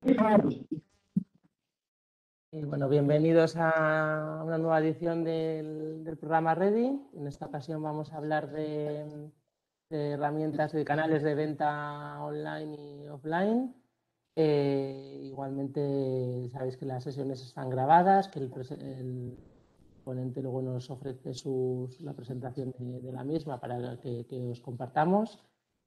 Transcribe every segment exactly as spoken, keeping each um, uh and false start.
Y bueno, bienvenidos a una nueva edición del, del programa Ready. En esta ocasión vamos a hablar de, de herramientas y de canales de venta online y offline. Eh, igualmente sabéis que las sesiones están grabadas, que el, el ponente luego nos ofrece sus, la presentación de, de la misma para que, que os compartamos.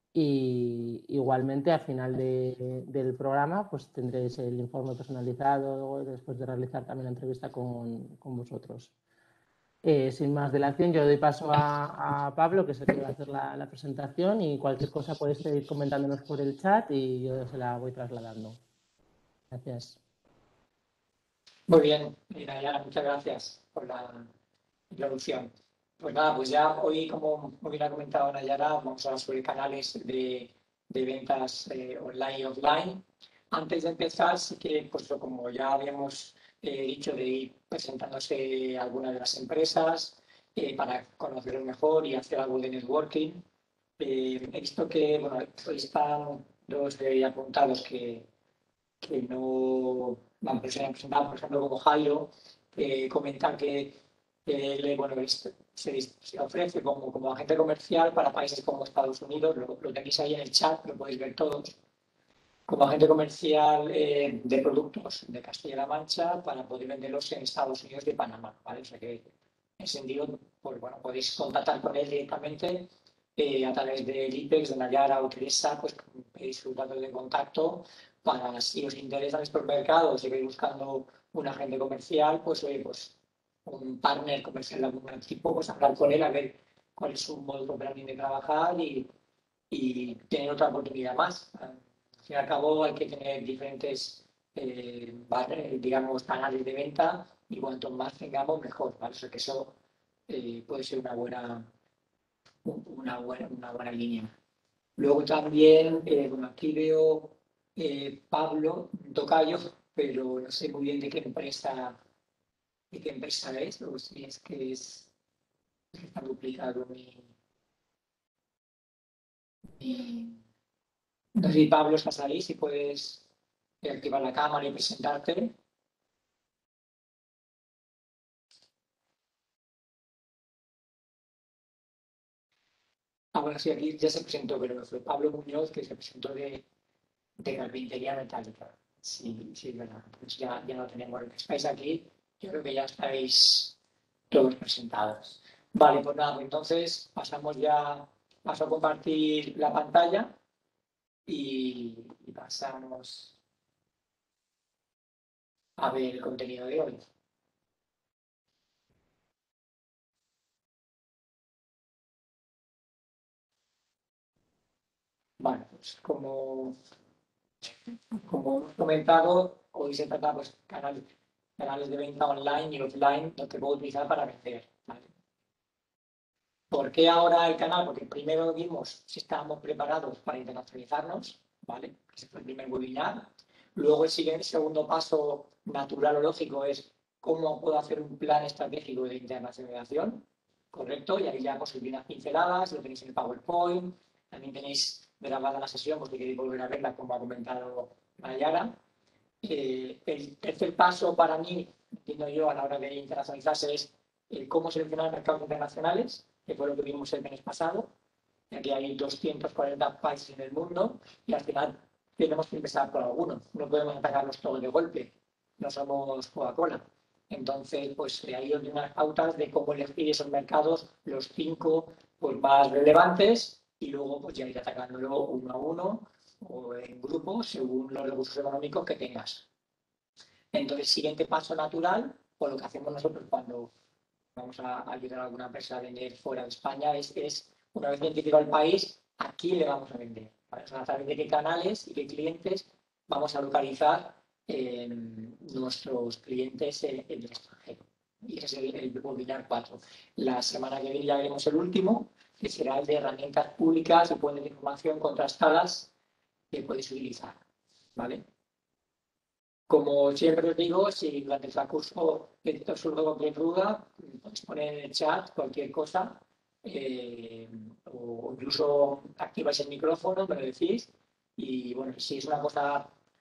Y igualmente al final de, del programa pues tendréis el informe personalizado después de realizar también la entrevista con, con vosotros. Eh, sin más dilación, yo doy paso a, a Pablo, que es el que va a hacer la, la presentación, y cualquier cosa podéis ir comentándonos por el chat y yo se la voy trasladando. Gracias. Muy bien, Nayara, muchas gracias por la introducción. Pues nada, pues ya hoy, como muy bien ha comentado Nayara, vamos a hablar sobre canales de, de ventas eh, online y offline. Antes de empezar, sí que, pues como ya habíamos eh, dicho, de ir presentándose algunas de las empresas eh, para conocerlos mejor y hacer algo de networking. Eh, he visto que, bueno, hoy están dos eh, apuntados que, que no van a presentar, por ejemplo, como Jairo, eh, comenta que él, bueno, se, se ofrece como, como agente comercial para países como Estados Unidos, lo, lo tenéis ahí en el chat, lo podéis ver todos, como agente comercial eh, de productos de Castilla-La Mancha para poder venderlos en Estados Unidos y Panamá, ¿vale? O sea que, en ese sentido, pues bueno, podéis contactar con él directamente eh, a través del IPEX, de Nayara o Teresa, pues pedís sus datos de contacto para, si os interesan estos mercados y vais buscando un agente comercial, pues oye, pues un partner comercial de algún tipo, pues hablar con él a ver cuál es su modo operandi de trabajar y, y tener otra oportunidad más. Al fin y al cabo hay que tener diferentes, eh, digamos, canales de venta y cuanto más tengamos, mejor, ¿vale? O sea que eso eh, puede ser una buena, una buena, una buena línea. Luego también, eh, bueno, aquí veo eh, Pablo Tocayo, pero no sé muy bien de qué empresa, de qué empresa es, o si es que es, que está duplicado mi, mi... No sé si Pablo estás ahí, si puedes activar la cámara y presentarte. Ahora sí, aquí ya se presentó, pero fue Pablo Muñoz que se presentó de, de carpintería metálica. Sí, sí, verdad. Pues ya, ya lo tenemos. Los que estáis aquí, yo creo que ya estáis todos presentados. Vale, pues nada, pues entonces pasamos ya, paso a compartir la pantalla y, y pasamos a ver el contenido de hoy. Bueno, pues como, como he comentado, hoy se trata pues canales, canales de venta online y offline que puedo utilizar para vender. ¿Vale? ¿Por qué ahora el canal? Porque primero vimos si estábamos preparados para internacionalizarnos, ¿vale? Ese fue el primer webinar. Luego el siguiente, segundo paso natural o lógico es cómo puedo hacer un plan estratégico de internacionalización, ¿correcto? Y ahí ya pues unas pinceladas, lo tenéis en el PowerPoint, también tenéis grabada la sesión porque queréis volver a verla como ha comentado Nayara. Eh, el tercer paso para mí, entiendo yo, a la hora de internacionalizarse es el cómo seleccionar mercados internacionales, que fue lo que vimos el mes pasado. Aquí hay doscientos cuarenta países en el mundo y al final tenemos que empezar por algunos. No podemos atacarlos todos de golpe. No somos Coca-Cola. Entonces, pues hay unas pautas de cómo elegir esos mercados, los cinco pues, más relevantes, y luego pues ya ir atacándolo uno a uno o en grupo según los recursos económicos que tengas. Entonces, siguiente paso natural, o lo que hacemos nosotros cuando vamos a ayudar a alguna empresa a vender fuera de España, es, es una vez identificado el país, ¿a quién le vamos a vender? ¿Vale? O sea, a través de qué canales y qué clientes vamos a localizar eh, nuestros clientes en, en el extranjero. Y ese es el, el webinar cuatro. La semana que viene ya veremos el último, que será el de herramientas públicas y fuentes de información contrastadas que podéis utilizar. ¿Vale? Como siempre os digo, si durante el transcurso os surge cualquier duda, podéis poner en el chat cualquier cosa eh, o incluso activáis el micrófono, me lo decís. Y bueno, si es una cosa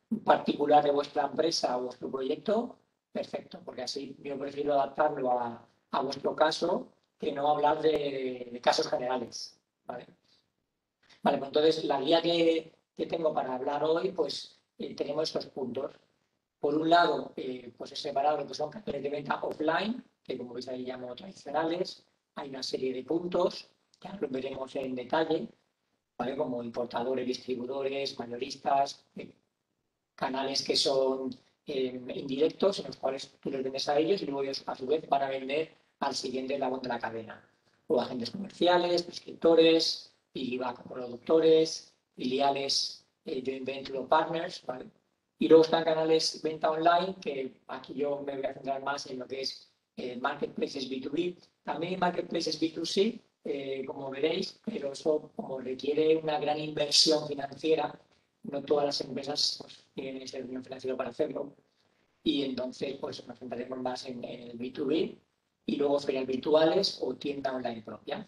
particular de vuestra empresa o vuestro proyecto, perfecto, porque así yo prefiero adaptarlo a, a vuestro caso que no hablar de, de casos generales. ¿Vale? Vale, pues entonces la guía que, que tengo para hablar hoy, pues eh, tenemos estos puntos. Por un lado, eh, pues he separado lo que son canales de venta offline, que como veis ahí llamo tradicionales. Hay una serie de puntos que ahora lo veremos en detalle, ¿vale? Como importadores, distribuidores, mayoristas, eh, canales que son eh, indirectos, en los cuales tú les vendes a ellos y luego ellos a su vez van a vender al siguiente eslabón de la cadena. O agentes comerciales, prescriptores, piggyback productores, filiales, eh, joint venture o partners, ¿vale? Y luego están canales de venta online, que aquí yo me voy a centrar más en lo que es eh, marketplaces B dos B. También marketplaces B dos C, eh, como veréis, pero eso como requiere una gran inversión financiera, no todas las empresas pues, tienen ese dinero financiero para hacerlo. Y entonces pues, nos centraremos más en, en el B dos B y luego ferias virtuales o tienda online propia.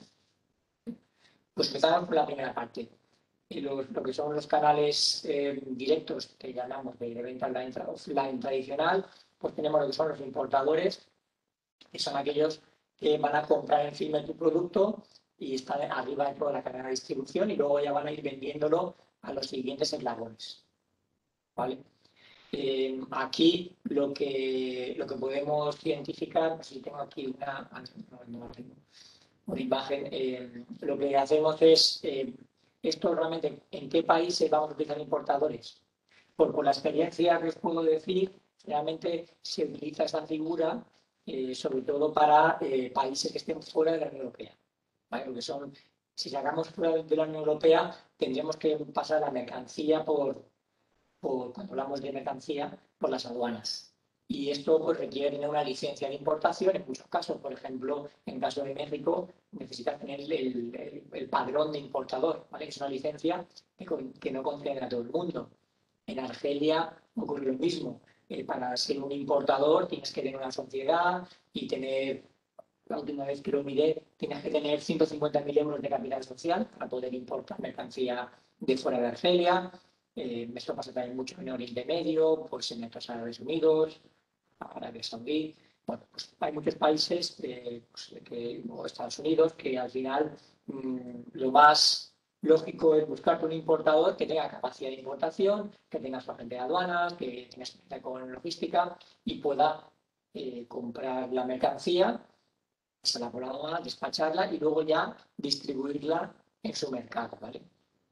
Pues empezamos por la primera parte. Y los, lo que son los canales eh, directos que llamamos de, de venta online, offline tradicional, pues tenemos lo que son los importadores, que son aquellos que van a comprar encima tu producto y están arriba de toda la cadena de distribución y luego ya van a ir vendiéndolo a los siguientes eslabones. ¿Vale? Eh, aquí lo que, lo que podemos identificar, pues si tengo aquí una, no, no tengo, una imagen, eh, lo que hacemos es, eh, esto realmente, ¿en qué países vamos a utilizar importadores? Por, por la experiencia que os puedo decir, realmente se utiliza esta figura eh, sobre todo para eh, países que estén fuera de la Unión Europea. ¿Vale? Porque son, si sacamos fuera de la Unión Europea, tendríamos que pasar la mercancía por, por, cuando hablamos de mercancía, por las aduanas. Y esto pues, requiere tener una licencia de importación en muchos casos. Por ejemplo, en caso de México, necesitas tener el, el, el padrón de importador. ¿Vale? Es una licencia que, que no concede a todo el mundo. En Argelia ocurre lo mismo. Eh, para ser un importador tienes que tener una sociedad y tener, la última vez que lo miré, tienes que tener ciento cincuenta mil euros de capital social para poder importar mercancía de fuera de Argelia. Eh, esto pasa también mucho en Oriente Medio, pues en Emiratos Árabes Unidos, Arabia Saudí. Bueno, pues hay muchos países, eh, pues, que, o Estados Unidos, que al final mmm, lo más lógico es buscarte un importador que tenga capacidad de importación, que tenga su agente de aduanas, que tenga experiencia con logística y pueda eh, comprar la mercancía, pasarla por la aduana, despacharla y luego ya distribuirla en su mercado, ¿vale?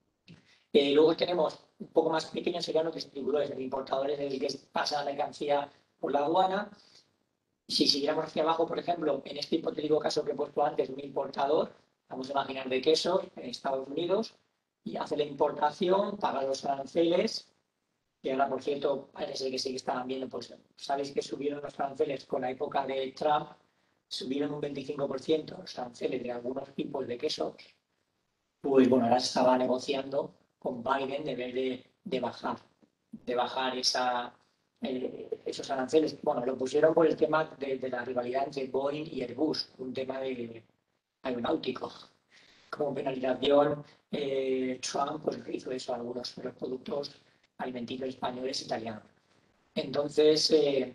Eh, luego tenemos un poco más pequeños, serían los distribuidores, los importadores, el que pasa la mercancía por la aduana. Si siguiéramos hacia abajo, por ejemplo, en este hipotético caso que he puesto antes, un importador, vamos a imaginar de quesos en Estados Unidos, y hace la importación, paga los aranceles, y ahora, por cierto, parece que sí que estaban viendo, pues sabéis que subieron los aranceles con la época de Trump, subieron un veinticinco por ciento los aranceles de algunos tipos de queso, pues bueno, ahora se estaba negociando con Biden de ver de, de bajar, de bajar esa, eh, esos aranceles. Bueno, lo pusieron por el tema de, de la rivalidad entre Boeing y Airbus, un tema de aeronáutico. Como penalización, eh, Trump pues, hizo eso a algunos de los productos alimenticios españoles e italianos. Entonces, eh,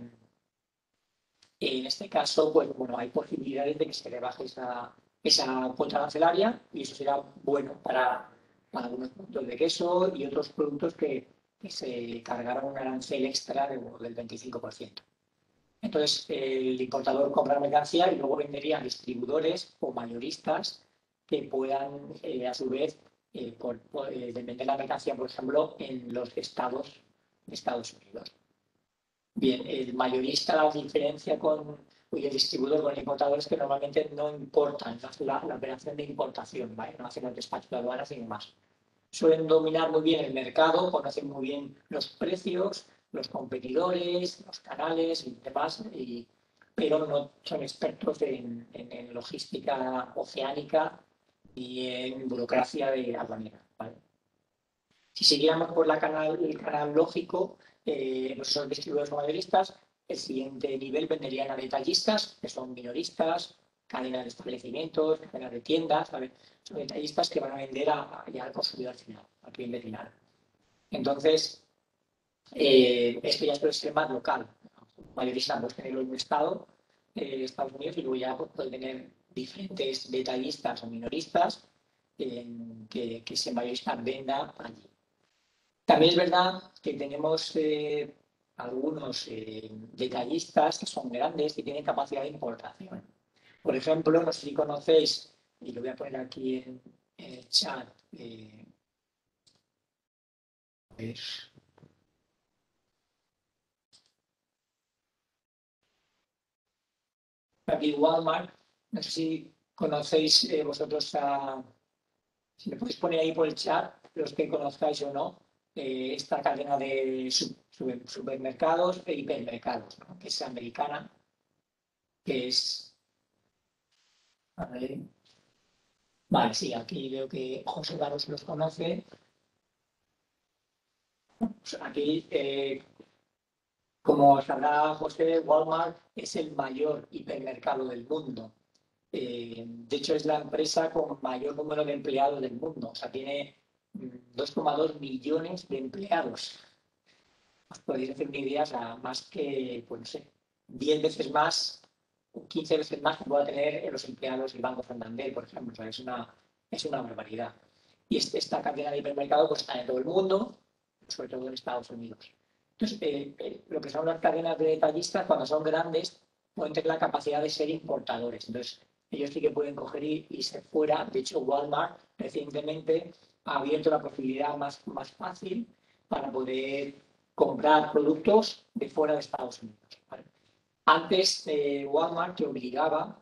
en este caso, pues bueno, hay posibilidades de que se rebaje esa, esa cuota arancelaria y eso será bueno para, para algunos productos de queso y otros productos que, que se cargaron un arancel extra de, del veinticinco por ciento. Entonces, el importador compra mercancía y luego vendería a distribuidores o mayoristas que puedan, eh, a su vez, eh, por, por, eh, vender la mercancía, por ejemplo, en los estados de Estados Unidos. Bien, el mayorista, la diferencia con y el distribuidor con el importador es que normalmente no importan, la, la operación de importación, ¿vale? No hacen el despacho de aduanas y demás. Suelen dominar muy bien el mercado, conocen muy bien los precios, los competidores, los canales y demás, y, pero no son expertos en, en, en logística oceánica y en burocracia de aduanera, ¿vale? Si siguiéramos por la canal, el canal lógico, eh, pues son distribuidores o mayoristas, el siguiente nivel venderían a detallistas, que son minoristas, cadenas de establecimientos, cadenas de tiendas, ¿vale? Son detallistas que van a vender a, a, ya al consumidor final, al cliente final. Entonces, Eh, esto ya suele ser más local. Mayorista pues tenerlo en un estado, eh, Estados Unidos, y luego ya pues, puede tener diferentes detallistas o minoristas eh, que, que ese mayorista venda allí. También es verdad que tenemos eh, algunos eh, detallistas que son grandes y tienen capacidad de importación. Por ejemplo, no sé si conocéis, y lo voy a poner aquí en, en el chat, eh, pues, aquí Walmart, no sé si conocéis eh, vosotros a, si me podéis poner ahí por el chat, los que conozcáis o no, eh, esta cadena de supermercados e hipermercados, ¿no? Que es americana, que es... A ver, vale, sí, aquí veo que José Varos los conoce. Pues aquí, eh, como sabrá José, Walmart es el mayor hipermercado del mundo. Eh, de hecho, es la empresa con mayor número de empleados del mundo. O sea, tiene dos coma dos millones de empleados. Os podéis hacer una idea, o sea, más que, pues no sé, diez veces más o quince veces más que pueda tener los empleados del Banco Santander, por ejemplo. O sea, es una, es una barbaridad. Y este, esta cadena de hipermercado pues, está en todo el mundo, sobre todo en Estados Unidos. Entonces, eh, eh, lo que son las cadenas de detallistas, cuando son grandes, pueden tener la capacidad de ser importadores. Entonces, ellos sí que pueden coger y irse fuera. De hecho, Walmart recientemente ha abierto la posibilidad más, más fácil para poder comprar productos de fuera de Estados Unidos. ¿Vale? Antes, eh, Walmart te obligaba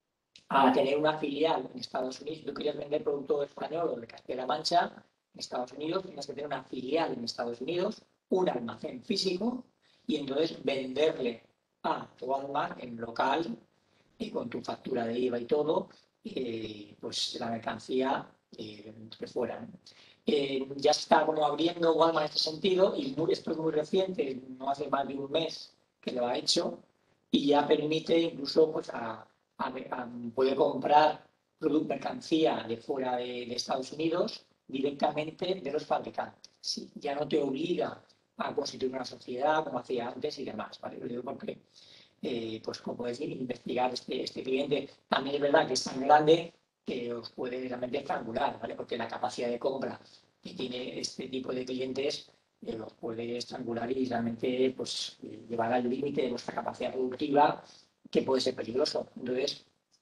a tener una filial en Estados Unidos. Si tú querías vender producto español o de Castilla-La Mancha en Estados Unidos, tenías que tener una filial en Estados Unidos, un almacén físico y entonces venderle a Walmart en local y con tu factura de I V A y todo, eh, pues la mercancía eh, que fuera. ¿No? Eh, ya se está como abriendo Walmart en este sentido y muy, esto es muy reciente, no hace más de un mes que lo ha hecho y ya permite incluso pues, a, a, a poder comprar producto, mercancía de fuera de, de Estados Unidos directamente de los fabricantes. ¿Sí? Ya no te obliga a constituir una sociedad como hacía antes y demás. ¿Vale? Lo digo porque eh, pues como puedes investigar este, este cliente. También es verdad que es tan grande que os puede realmente estrangular, ¿vale? Porque la capacidad de compra que tiene este tipo de clientes eh, los puede estrangular y realmente pues, llevar al límite de vuestra capacidad productiva, que puede ser peligroso. Entonces,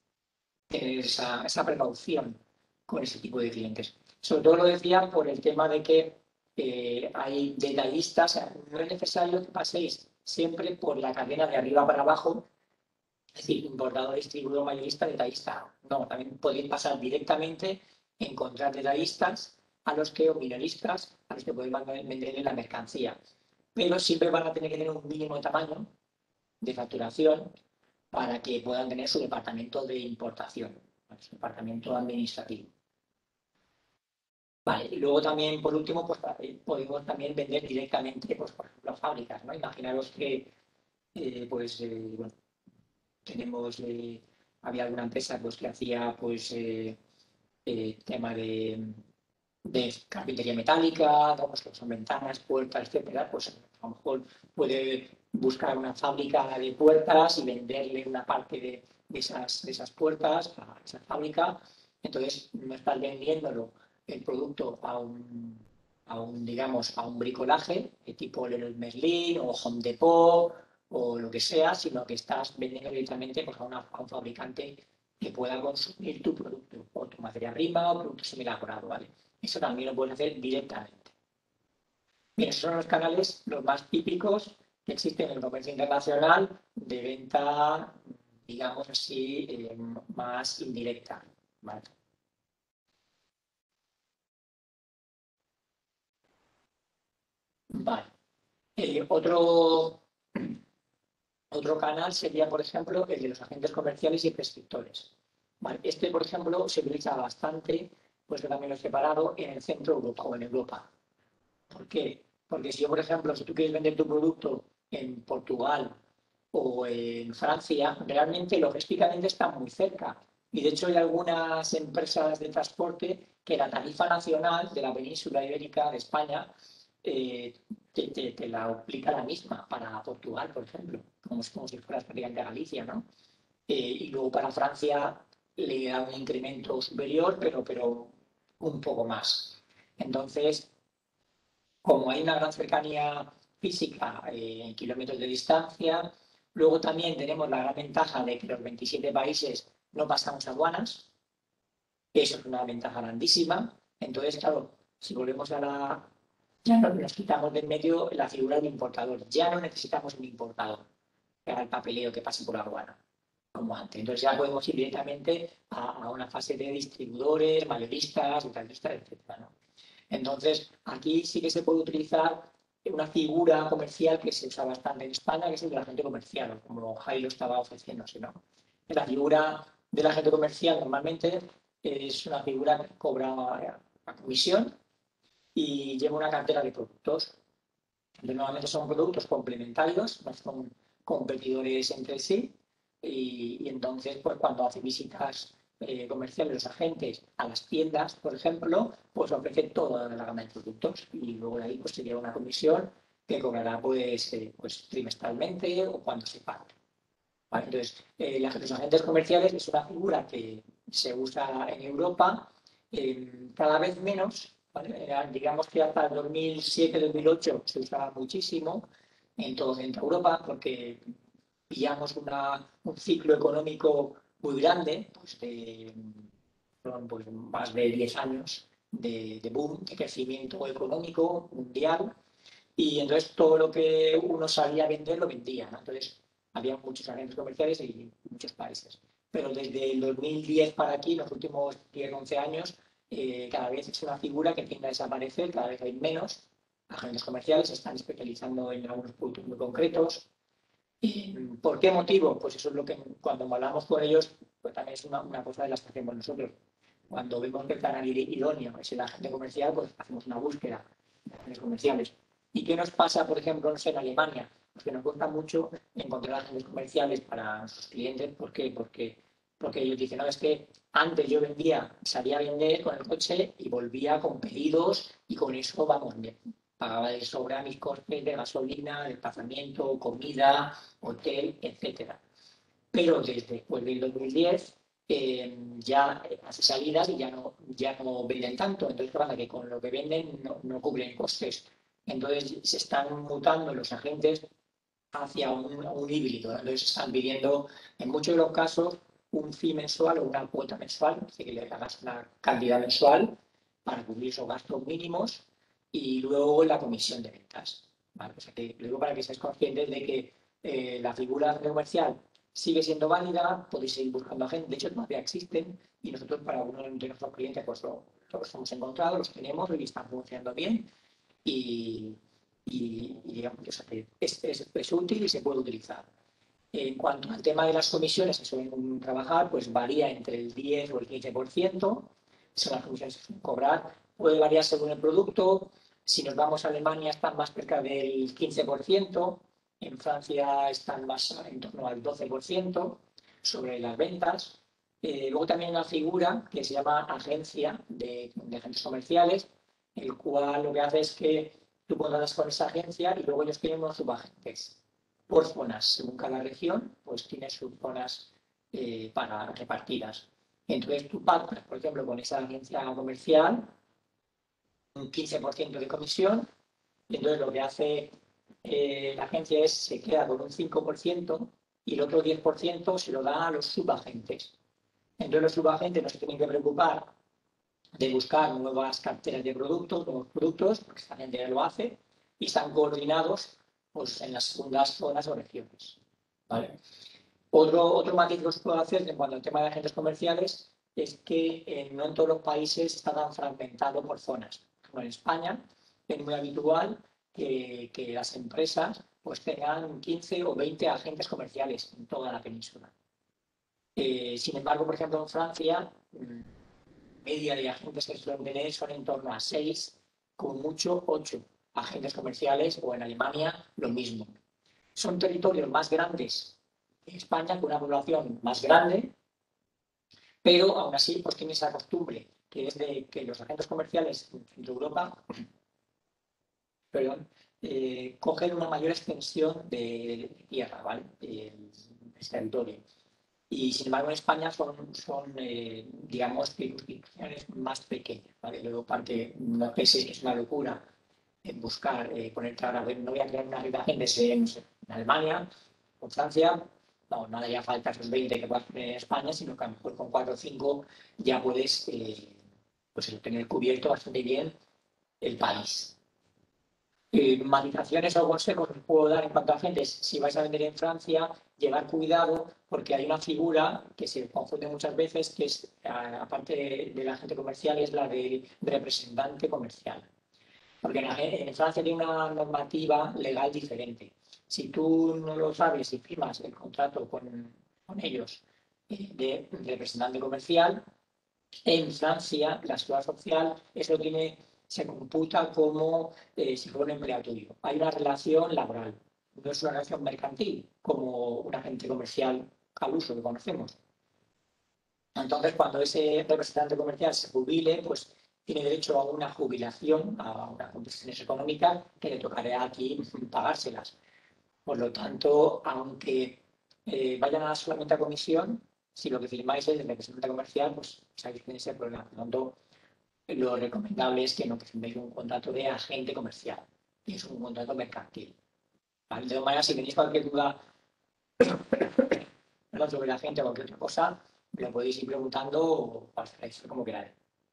tener esa, esa precaución con ese tipo de clientes. Sobre todo lo decía por el tema de que eh, hay detallistas, o sea, no es necesario que paséis siempre por la cadena de arriba para abajo, es decir, importador, distribuidor, mayorista, detallista. No, también podéis pasar directamente, encontrar detallistas a los que, o minoristas, a los que podéis vender la mercancía. Pero siempre van a tener que tener un mínimo de tamaño de facturación para que puedan tener su departamento de importación, su departamento administrativo. Vale, y luego también, por último, pues podemos también vender directamente, pues, por ejemplo, a fábricas, ¿no? Imaginaros que, eh, pues, eh, bueno, tenemos, eh, había alguna empresa pues, que hacía, pues, eh, eh, tema de, de carpintería metálica, ¿no? Pues, son ventanas, puertas, etcétera, pues a lo mejor puede buscar una fábrica de puertas y venderle una parte de, de, esas, de esas puertas a esa fábrica. Entonces, no estás vendiéndolo el producto a un, a un digamos, a un bricolaje, de tipo el Merlin o Home Depot o lo que sea, sino que estás vendiendo directamente pues, a, una, a un fabricante que pueda consumir tu producto, o tu materia prima o producto semi-elaborado, ¿vale? Eso también lo puedes hacer directamente. Bien, esos son los canales los más típicos que existen en el comercio internacional de venta, digamos así, eh, más indirecta. ¿Vale? Vale. Eh, otro, otro canal sería, por ejemplo, el de los agentes comerciales y prescriptores. Vale. Este, por ejemplo, se utiliza bastante, pues yo también lo he separado, en el centro de Europa o en Europa. ¿Por qué? Porque si yo, por ejemplo, si tú quieres vender tu producto en Portugal o en Francia, realmente logísticamente están muy cerca. Y de hecho hay algunas empresas de transporte que la tarifa nacional de la península ibérica de España eh, te, te, te la aplica la misma para Portugal, por ejemplo, como, como si fueras prácticamente Galicia, ¿no? Eh, y luego para Francia le da un incremento superior, pero, pero un poco más. Entonces, como hay una gran cercanía física eh, en kilómetros de distancia, luego también tenemos la gran ventaja de que los veintisiete países no pasamos aduanas. Eso es una ventaja grandísima. Entonces, claro, si volvemos a la... Ya no nos quitamos del medio la figura del importador. Ya no necesitamos un importador que haga el papeleo que pase por la aduana, como antes. Entonces ya podemos ir directamente a, a una fase de distribuidores, mayoristas, detallistas, etcétera, ¿no? Entonces, aquí sí que se puede utilizar una figura comercial que se usa bastante en España, que es el del agente comercial, como Jairo estaba ofreciéndose, ¿no? La figura del agente comercial normalmente es una figura que cobra a comisión y lleva una cartera de productos. Entonces, normalmente son productos complementarios, no son competidores entre sí. Y, y entonces, pues cuando hace visitas eh, comerciales los agentes a las tiendas, por ejemplo, pues ofrecen toda la gama de productos y luego de ahí pues se lleva una comisión que cobrará pues, eh, pues trimestralmente o cuando se pague. ¿Vale? Entonces, eh, los agentes comerciales es una figura que se usa en Europa eh, cada vez menos. ¿Vale? Eh, digamos que hasta el dos mil siete dos mil ocho se usaba muchísimo en todo Centro Europa porque pillamos una, un ciclo económico muy grande, pues de pues, más de diez años de, de boom, de crecimiento económico mundial, y entonces todo lo que uno sabía vender lo vendía, ¿no? Entonces había muchos agentes comerciales y muchos países. Pero desde el dos mil diez para aquí, los últimos diez once años, eh, cada vez es una figura que tiende a desaparecer, cada vez hay menos agentes comerciales, se están especializando en algunos productos muy concretos. ¿Por qué motivo? Pues eso es lo que cuando hablamos con ellos, pues también es una, una cosa de las que hacemos nosotros. Cuando vemos que el canal idóneo es el agente comercial, pues hacemos una búsqueda de agentes comerciales. ¿Y qué nos pasa, por ejemplo, no sé, en Alemania? Pues que nos cuesta mucho encontrar agentes comerciales para nuestros clientes. ¿Por qué? Porque, porque ellos dicen, no, es que antes yo vendía, salía a vender con el coche y volvía con pedidos y con eso vamos bien. Pagaba de sobra mis costes de gasolina, desplazamiento, comida, hotel, etcétera. Pero desde después del dos mil diez eh, ya hace salidas y ya no, ya no venden tanto. Entonces, ¿qué pasa? Que con lo que venden no, no cubren costes. Entonces, se están mutando los agentes hacia un, un híbrido. Entonces, están pidiendo, en muchos de los casos, un fee mensual o una cuota mensual, es decir, que le hagas una cantidad mensual para cubrir esos gastos mínimos y luego la comisión de ventas. ¿Vale? O sea que, luego para que seáis conscientes de que eh, la figura comercial sigue siendo válida, podéis seguir buscando agentes, de hecho todavía existen y nosotros para uno de nuestros clientes pues lo, los hemos encontrado, los tenemos y están funcionando bien y, y, y digamos que es, es, es útil y se puede utilizar. En cuanto al tema de las comisiones que suelen trabajar, pues varía entre el diez o el quince por ciento, son las comisiones que suelen cobrar, puede variar según el producto. Si nos vamos a Alemania están más cerca del quince por ciento, en Francia están más en torno al doce por ciento sobre las ventas. Eh, luego también hay una figura que se llama agencia de, de agentes comerciales, el cual lo que hace es que tú contratas con esa agencia y luego ellos tienen unos subagentes por zonas. Según cada región, pues tiene sus zonas eh, para repartidas. Entonces tú pactas, por ejemplo, con esa agencia comercial un quince por ciento de comisión, y entonces lo que hace eh, la agencia es se queda con un cinco por ciento y el otro diez por ciento se lo da a los subagentes. Entonces los subagentes no se tienen que preocupar de buscar nuevas carteras de productos, nuevos productos, porque esta gente ya lo hace, y están coordinados pues, en las segundas zonas o regiones. ¿Vale? Otro, otro matiz que os puedo hacer en cuanto al tema de agentes comerciales es que eh, no en todos los países está tan fragmentado por zonas. Como en España es muy habitual que, que las empresas pues, tengan quince o veinte agentes comerciales en toda la península. Eh, sin embargo, por ejemplo, en Francia, media de agentes que suelen tener son en torno a seis, con mucho ocho agentes comerciales, o en Alemania lo mismo. Son territorios más grandes que España, con una población más grande, pero aún así pues tiene esa costumbre, que es de que los agentes comerciales de Europa perdón, eh, cogen una mayor extensión de tierra, ¿vale? El, el territorio. Y sin embargo en España son, son eh, digamos, circunscripciones más pequeñas, ¿vale? Luego parte, no penséis que es una locura en buscar, eh, ponerte ahora, no voy a crear una imagen de en, en Alemania o Francia, no, no haría falta esos veinte que puedas poner en España, sino que a lo mejor con cuatro o cinco ya puedes eh, pues, tener cubierto bastante bien el país. Eh, matizaciones o consejos que os puedo dar en cuanto a agentes, si vais a vender en Francia, llevar cuidado porque hay una figura que se confunde muchas veces, que es, aparte de, del agente comercial, es la del representante comercial. Porque en, en Francia tiene una normativa legal diferente. Si tú no lo sabes y firmas el contrato con, con ellos eh, de representante comercial, en Francia la seguridad social eso tiene, se computa como eh, si fuera un empleado tuyo. Hay una relación laboral, no es una relación mercantil como un agente comercial al uso que conocemos. Entonces, cuando ese representante comercial se jubile, pues tiene derecho a una jubilación, a unas condiciones económicas que le tocará aquí pagárselas. Por lo tanto, aunque eh, vayan a solamente a comisión, si lo que firmáis es el representante comercial, pues sabéis que tiene ese problema. Por lo tanto, lo recomendable es que no que firméis un contrato de agente comercial, que es un contrato mercantil. ¿Vale? De todas maneras, si tenéis cualquier duda sobre la agente o cualquier otra cosa, me lo podéis ir preguntando o hacéis como queráis.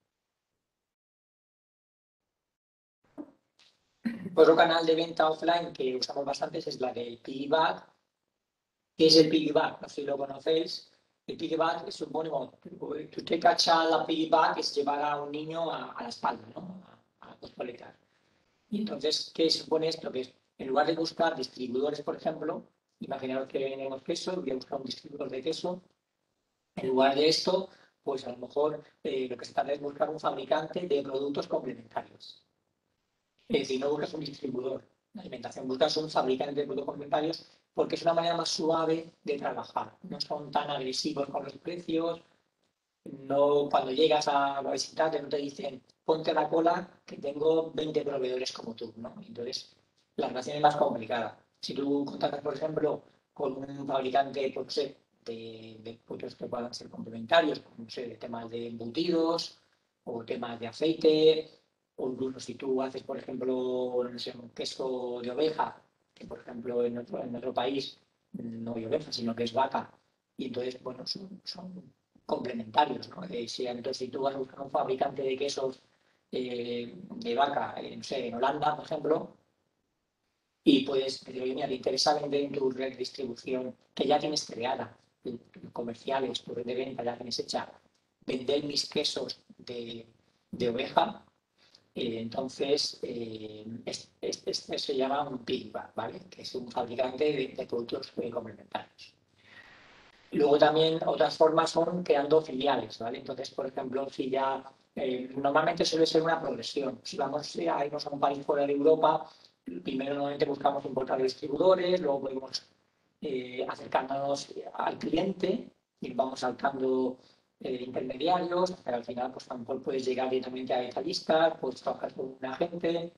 Otro canal de venta offline que usamos bastante es la del piggyback. ¿Qué es el piggyback? No sé si lo conocéis. El piggyback supone, bueno, usted cacha la piggyback es llevar a un niño a, a la espalda, ¿no? A, a dos paletas. Y entonces, ¿qué supone esto? Que en lugar de buscar distribuidores, por ejemplo, imaginaos que tenemos queso, voy a buscar un distribuidor de queso. En lugar de esto, pues a lo mejor eh, lo que se trata es buscar un fabricante de productos complementarios. Es decir, no buscas un distribuidor de alimentación, buscas un fabricante de productos complementarios porque es una manera más suave de trabajar. No son tan agresivos con los precios. No, cuando llegas a visitarte no te dicen ponte la cola que tengo veinte proveedores como tú, ¿no? Entonces la relación es más complicada. Si tú contactas, por ejemplo, con un fabricante, pues, no sé, de, de productos que puedan ser complementarios, pues, no sé, de temas de embutidos o temas de aceite, o incluso si tú haces, por ejemplo, no sé, un queso de oveja, que por ejemplo en otro, en otro país no hay oveja, sino que es vaca, y entonces, bueno, son, son complementarios, ¿no? Eh, si, entonces, si tú vas a buscar un fabricante de quesos eh, de vaca, eh, no sé, en Holanda, por ejemplo, y puedes decir, oye, mira, te interesa vender en tu red de distribución que ya tienes creada, comerciales, tu red de venta ya tienes hecha, vender mis quesos de, de oveja, eh, entonces eh, este, este, este se llama un piggyback, ¿vale? Que es un fabricante de, de productos eh, complementarios. Luego también otras formas son creando filiales, ¿vale? Entonces, por ejemplo, si ya eh, normalmente suele ser una progresión. Si vamos a irnos a un país fuera de Europa, primero normalmente buscamos importar distribuidores, luego podemos eh, acercándonos al cliente y vamos saltando eh, intermediarios, pero al final pues a lo mejor puedes llegar directamente a detallistas, puedes trabajar con un agente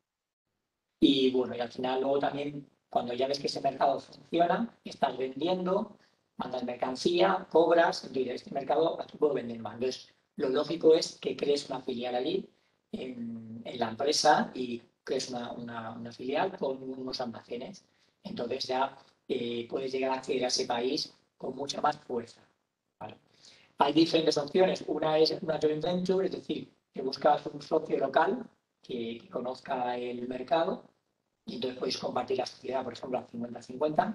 y bueno, y al final luego también cuando ya ves que ese mercado funciona, estás vendiendo, mandas mercancía, cobras, entonces este mercado aquí puedo vender más. Entonces, lo lógico es que crees una filial allí en, en la empresa y crees una, una, una, filial con unos almacenes. Entonces ya eh, puedes llegar a acceder a ese país con mucha más fuerza. ¿Vale? Hay diferentes opciones. Una es una joint venture, es decir, que buscas un socio local que, que conozca el mercado y entonces podéis compartir la sociedad, por ejemplo, a cincuenta cincuenta.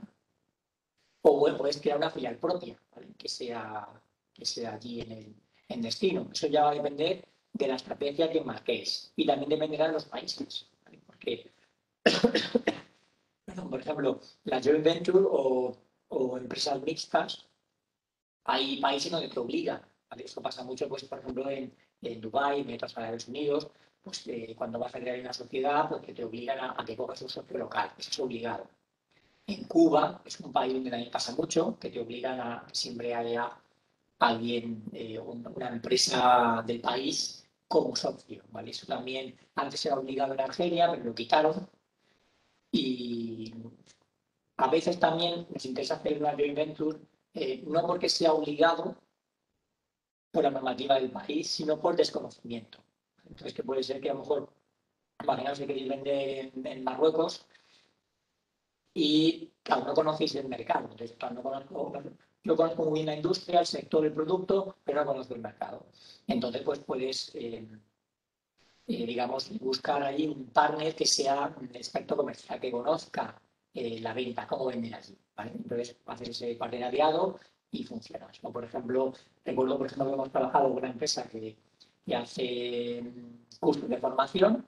O bueno, puedes crear una filial propia, ¿vale? que, sea, que sea allí en, el, en destino. Eso ya va a depender de la estrategia que marquéis. Y también dependerá de los países. ¿Vale? Porque, por ejemplo, la joint venture o, o empresas mixtas, hay países donde te obligan. ¿Vale? Esto pasa mucho, pues, por ejemplo, en, en Dubái, en otros Estados Unidos, pues eh, cuando vas a crear una sociedad, pues que te obligan a, a que cojas un socio local. Eso es obligado. En Cuba es un país donde también pasa mucho, que te obligan a que siempre haya alguien, eh, una empresa del país como socio, ¿vale? Eso también antes era obligado en Argelia, pero lo quitaron. Y a veces también nos interesa hacer una joint venture, eh, no porque sea obligado por la normativa del país, sino por desconocimiento. Entonces, que puede ser que a lo mejor, imaginaos que queréis vender en, en Marruecos y, claro, no conocéis el mercado. Entonces, claro, no conozco, yo conozco muy bien la industria, el sector, el producto, pero no conozco el mercado. Entonces, pues puedes, eh, eh, digamos, buscar ahí un partner que sea un experto comercial, que conozca eh, la venta, cómo vender allí, ¿vale? Entonces, hacer ese partenariado y funciona. O, por ejemplo, recuerdo, por ejemplo, que hemos trabajado con una empresa que, que hace mm, cursos de formación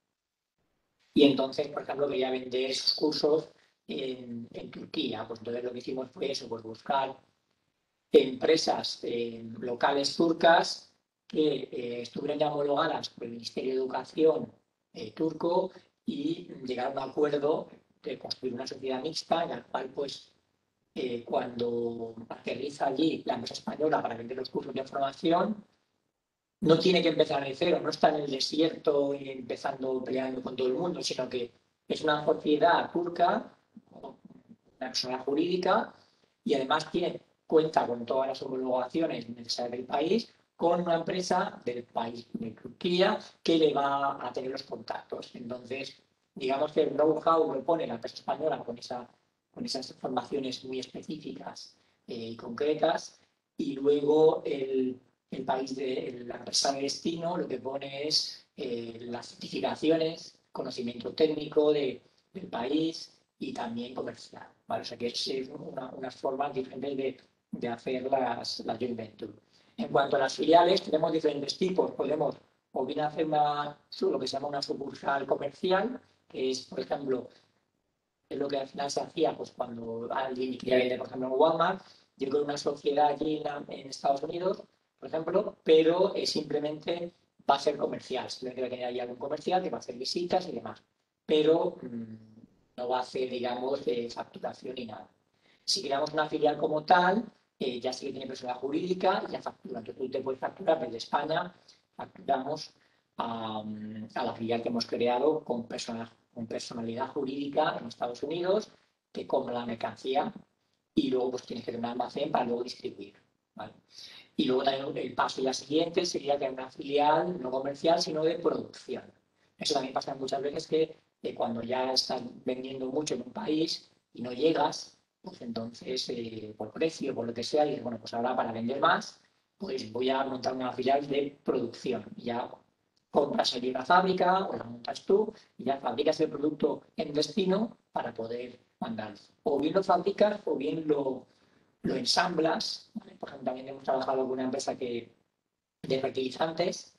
y entonces, por ejemplo, quería vender esos cursos en, en Turquía. Pues entonces lo que hicimos fue eso, pues buscar empresas eh, locales turcas que eh, estuvieran ya homologadas por el Ministerio de Educación eh, turco y llegar a un acuerdo de construir una sociedad mixta en la cual, pues, eh, cuando aterriza allí la empresa española para vender los cursos de formación, no tiene que empezar de cero, no está en el desierto y empezando peleando con todo el mundo, sino que es una sociedad turca, una persona jurídica, y además tiene, cuenta con todas las homologaciones necesarias del país, con una empresa del país de Turquía que le va a tener los contactos. Entonces, digamos que el know-how lo pone la empresa española con, esa, con esas formaciones muy específicas eh, y concretas, y luego el el país de la empresa de destino lo que pone es eh, las certificaciones, conocimiento técnico de, del país y también comercial, ¿vale? O sea que es una, unas formas diferentes de, de hacer las, las joint venture. En cuanto a las filiales, tenemos diferentes tipos. Podemos o bien hacer una, lo que se llama una sucursal comercial, que es, por ejemplo, es lo que al final se hacía pues, cuando alguien quería vender, por ejemplo, en Walmart. Yo creo una sociedad allí en, en Estados Unidos, por ejemplo, pero eh, simplemente va a ser comercial. Simplemente va a tener ahí algún comercial que va a hacer visitas y demás. Pero mmm, no va a hacer, digamos, eh, facturación ni nada. Si creamos una filial como tal, eh, ya sí que tiene personalidad jurídica, ya factura. Entonces tú te puedes facturar desde España, facturamos a, a la filial que hemos creado con, persona, con personalidad jurídica en Estados Unidos, que compra la mercancía y luego pues tienes que tener un almacén para luego distribuir, ¿vale? Y luego también el paso ya siguiente sería que hay una filial no comercial, sino de producción. Eso también pasa muchas veces que, que cuando ya estás vendiendo mucho en un país y no llegas, pues entonces eh, por precio, por lo que sea, dices, bueno, pues ahora para vender más, pues voy a montar una filial de producción. Ya compras allí una fábrica o la montas tú y ya fabricas el producto en destino para poder mandar. O bien lo fabricas o bien lo, lo ensamblas, ¿vale? Por ejemplo, también hemos trabajado con una empresa que, de fertilizantes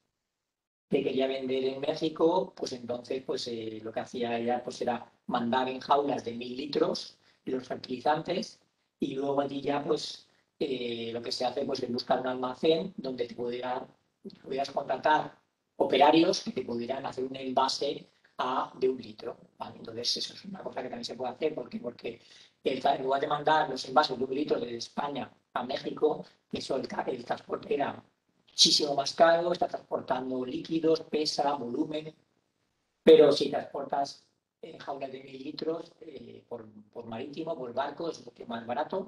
que quería vender en México, pues entonces pues, eh, lo que hacía ella pues, era mandar en jaulas de mil litros los fertilizantes y luego allí ya pues eh, lo que se hace pues, es buscar un almacén donde te pudiera, pudieras contratar operarios que te pudieran hacer un envase a, de un litro, ¿vale? Entonces eso es una cosa que también se puede hacer porque, porque el, en lugar de mandar los envases de un litro desde España a México, eso el, el transporte era muchísimo más caro, está transportando líquidos, pesa, volumen, pero si transportas en jaulas de mil litros eh, por, por marítimo, por barco, es mucho más barato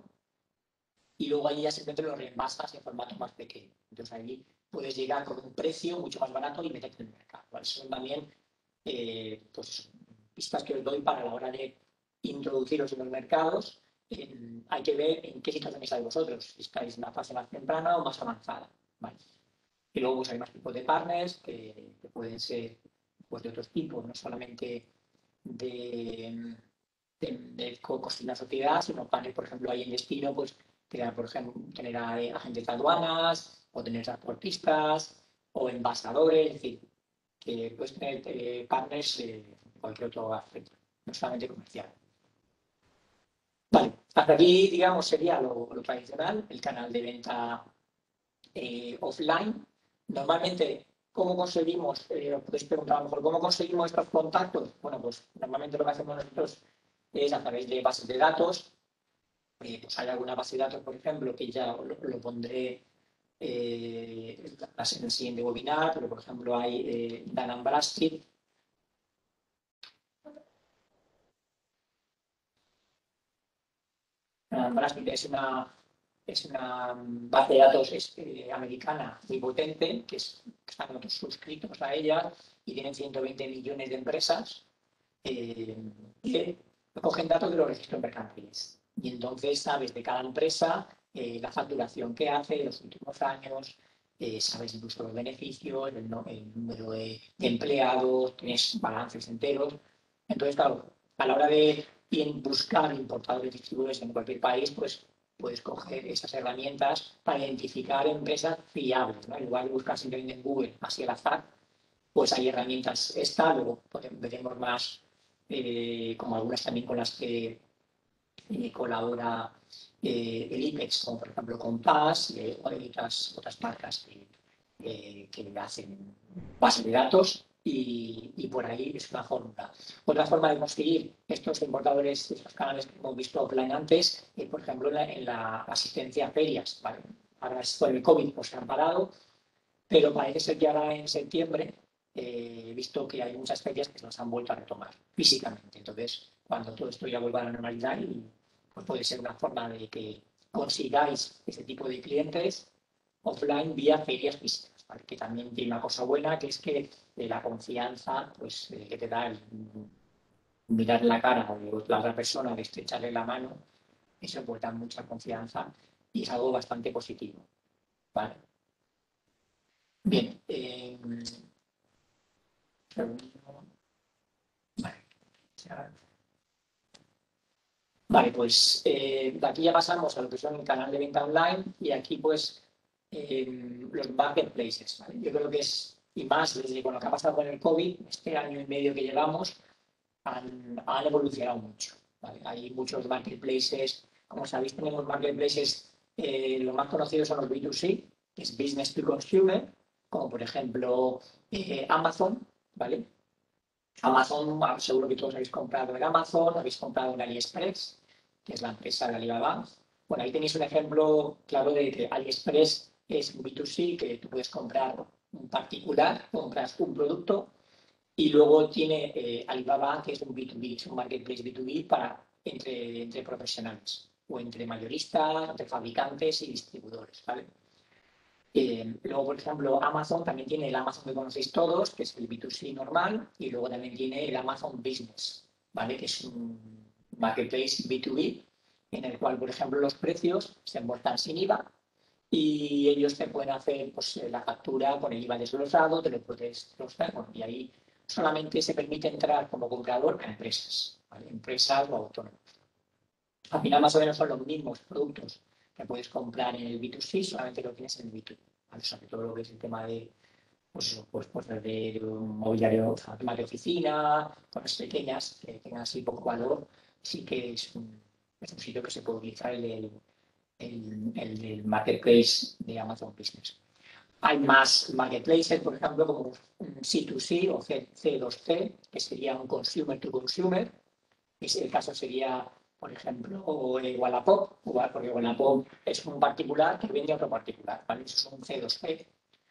y luego allí ya simplemente lo reenvasas en formato más pequeño. Entonces allí puedes llegar con un precio mucho más barato y meterte en el mercado. ¿Vale? Eso son también eh, pues, pistas que os doy para la hora de introduciros en los mercados. Eh, hay que ver en qué situación estáis vosotros, si estáis en una fase más temprana o más avanzada. ¿Vale? Y luego pues, hay más tipos de partners que, que pueden ser pues, de otros tipos, no solamente de, de, de construir una sociedad, sino partners, por ejemplo, hay en destino, pues, crear, por ejemplo, tener a, a agentes de aduanas, o tener transportistas, o envasadores, es decir, que puedes tener eh, partners en eh, cualquier otro aspecto, no solamente comercial. Vale, hasta aquí, digamos, sería lo, lo tradicional, el canal de venta eh, offline. Normalmente, ¿cómo conseguimos? Eh, podéis preguntar a lo mejor, ¿cómo conseguimos estos contactos? Bueno, pues normalmente lo que hacemos nosotros es a través de bases de datos. Eh, pues hay alguna base de datos, por ejemplo, que ya lo, lo pondré eh, en el siguiente webinar, pero por ejemplo hay eh, Dan Bradstreet. Dan Bradstreet es una, es una base de datos eh, americana muy potente, que, es, que están todos suscritos a ella y tienen ciento veinte millones de empresas eh, que cogen datos de los registros mercantiles. Y entonces sabes de cada empresa eh, la facturación que hace en los últimos años, eh, sabes incluso los beneficios, el, no, el número de, de empleados, tienes balances enteros. Entonces, claro, a la hora de buscar importadores y distribuidores en cualquier país, pues puedes coger esas herramientas para identificar empresas fiables, ¿no? En lugar de buscar simplemente en Google, así al azar, pues hay herramientas esta, luego podemos, veremos más, eh, como algunas también con las que eh, colabora eh, el IPEX, como por ejemplo Compass eh, o hay otras, otras marcas que, eh, que hacen bases de datos y, y por ahí es una fórmula. Otra forma de conseguir estos importadores, estos canales que hemos visto offline antes, eh, por ejemplo, en la, en la asistencia a ferias. ¿Vale? Ahora por el COVID pues, se han parado, pero parece ser que ahora en septiembre eh, he visto que hay muchas ferias que se las han vuelto a retomar físicamente. Entonces, cuando todo esto ya vuelva a la normalidad, pues puede ser una forma de que consigáis ese tipo de clientes offline vía ferias físicas, ¿vale? Que también tiene una cosa buena, que es que eh, la confianza pues, eh, que te da el mirar la cara de la otra persona, de estrecharle la mano, eso pues da mucha confianza y es algo bastante positivo. ¿Vale? Bien. Eh, Vale. Vale, pues eh, de aquí ya pasamos a lo que son el canal de venta online y aquí pues eh, los marketplaces. ¿Vale? Yo creo que es, y más desde con lo que ha pasado con el COVID, este año y medio que llevamos, han, han evolucionado mucho. ¿Vale? Hay muchos marketplaces, como sabéis tenemos marketplaces, eh, los más conocidos son los B dos C, que es Business to Consumer, como por ejemplo eh, Amazon, ¿vale? Amazon, seguro que todos habéis comprado en Amazon, habéis comprado en AliExpress, que es la empresa de Alibaba. Bueno, ahí tenéis un ejemplo claro de que AliExpress es un B dos C, que tú puedes comprar un particular, compras un producto, y luego tiene eh, Alibaba, que es un B dos B, es un marketplace B dos B para, entre, entre profesionales, o entre mayoristas, entre fabricantes y distribuidores, ¿vale? Eh, luego, por ejemplo, Amazon también tiene el Amazon que conocéis todos, que es el B dos C normal, y luego también tiene el Amazon Business, ¿vale? Que es un marketplace B dos B, en el cual, por ejemplo, los precios se embolsan sin I V A y ellos te pueden hacer pues, la factura con el I V A desglosado, te lo puedes desglosar, bueno, y ahí solamente se permite entrar como comprador a empresas, ¿vale? Empresas o autónomos. Al final, más o menos son los mismos productos que puedes comprar en el B dos C, solamente lo tienes en el B dos B. ¿Vale? Sobre todo lo que es el tema de, pues, pues, pues de mobiliario, o sea, temas de oficina, cosas pequeñas que tengan así poco valor, sí que es un, es un sitio que se puede utilizar el, el, el, el, el marketplace de Amazon Business. Hay más marketplaces, por ejemplo, como C dos C o C dos C, que sería un consumer to consumer. El caso sería, por ejemplo, Wallapop, porque Wallapop es un particular que vende a otro particular, ¿vale? Eso es un C dos C.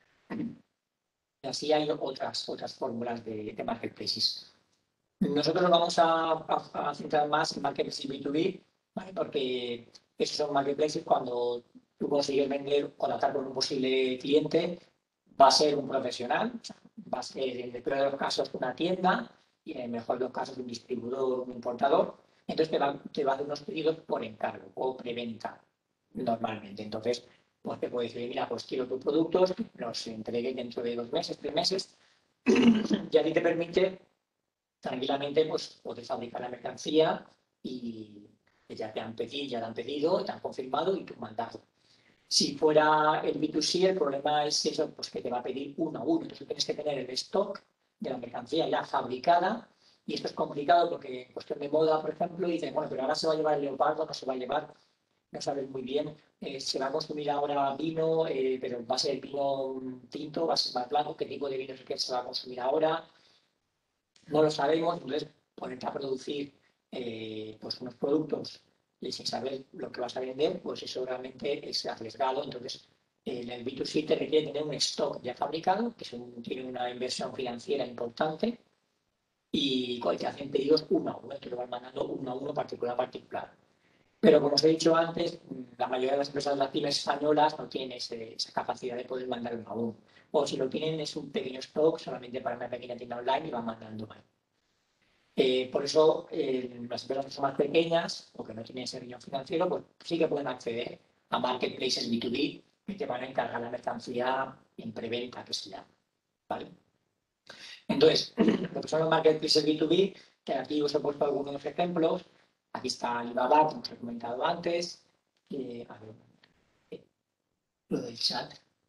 Y así hay otras, otras fórmulas de, de marketplaces. Nosotros nos vamos a, a, a centrar más en marketplaces B dos B, ¿vale? Porque esos son marketplaces cuando tú consigues vender o tratar con un posible cliente, va a ser un profesional, va a ser en el peor de los casos una tienda y en el mejor de los casos un distribuidor, un importador. Entonces te va, te va a hacer unos pedidos por encargo o preventa normalmente. Entonces, pues te puede decir, mira, pues quiero tus productos, los entregué dentro de dos meses, tres meses, y a ti te permite tranquilamente pues, poder fabricar la mercancía y ya te han pedido, ya te han pedido, te han confirmado y tú mandado. Si fuera el B dos C, el problema es eso, pues que te va a pedir uno a uno. Entonces tienes que tener el stock de la mercancía ya fabricada y esto es complicado porque en cuestión de moda, por ejemplo, dicen, bueno, pero ahora se va a llevar el leopardo, no se va a llevar, no sabes muy bien, eh, se va a consumir ahora vino, eh, pero va a ser vino tinto, va a ser más blanco, qué tipo de vino es el que se va a consumir ahora, no lo sabemos, entonces ponerte a producir eh, pues unos productos y sin saber lo que vas a vender, pues eso realmente es arriesgado, entonces En el B dos C te requiere tener un stock ya fabricado, que es un, tiene una inversión financiera importante, y te hacen pedidos uno a uno, te lo van mandando uno a uno, particular a particular. Pero como os he dicho antes, la mayoría de las empresas de las pymes españolas no tienen ese, esa capacidad de poder mandar uno a uno. O si lo tienen es un pequeño stock solamente para una pequeña tienda online y van mandando mal. Eh, por eso eh, las empresas que son más pequeñas o que no tienen ese riñón financiero, pues sí que pueden acceder a marketplaces B dos B que te van a encargar la mercancía en preventa, que se llama. ¿Vale? Entonces, lo que son los marketplaces B dos B, que aquí os he puesto algunos ejemplos. Aquí está Alibaba, como os he comentado antes. Eh, a ver, eh, lo del chat.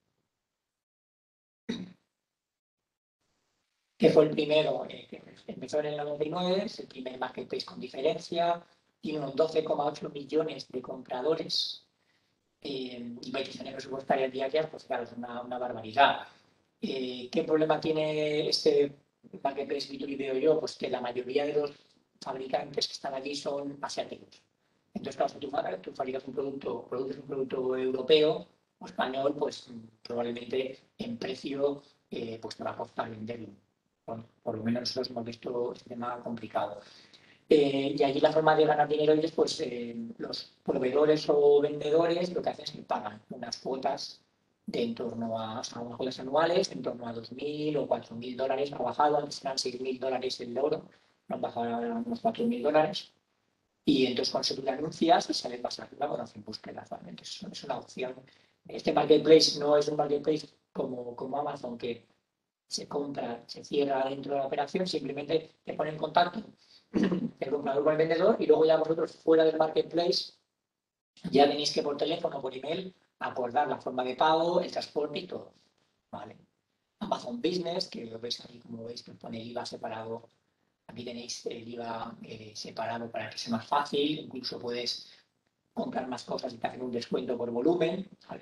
Que fue el primero, eh, que empezó en el noventa y nueve, es el primer marketplace con diferencia. Tiene unos doce coma ocho millones de compradores. Eh, y peticiones presupuestarias diarias, pues claro, es una, una barbaridad. Eh, ¿Qué problema tiene este marketplace B dos B, veo yo? Pues que la mayoría de los fabricantes que están allí son asiáticos. Entonces, claro, si tú, tú fabricas un producto, produces un producto europeo o español, pues probablemente en precio eh, pues te va a costar venderlo. Bueno, por lo menos nosotros hemos visto este tema complicado. Eh, y allí la forma de ganar dinero es, pues, eh, los proveedores o vendedores lo que hacen es que pagan unas cuotas de en torno a, o sea, unas cuotas anuales, en torno a dos mil o cuatro mil dólares, ha bajado, antes eran seis mil dólares el euro, no han bajado a unos cuatro mil dólares, y entonces con eso tú te anuncias y sales más arriba con hacer búsquedas, realmente es, es una opción. Este marketplace no es un marketplace como, como Amazon, que se compra, se cierra dentro de la operación, simplemente te pone en contacto el comprador con el vendedor y luego ya vosotros fuera del marketplace ya tenéis que por teléfono o por email acordar la forma de pago, el transporte y todo. ¿Vale? Amazon Business, que lo veis aquí como veis que pone el I V A separado. Aquí tenéis el I V A eh, separado para que sea más fácil, incluso puedes comprar más cosas y te hacen un descuento por volumen. ¿Vale?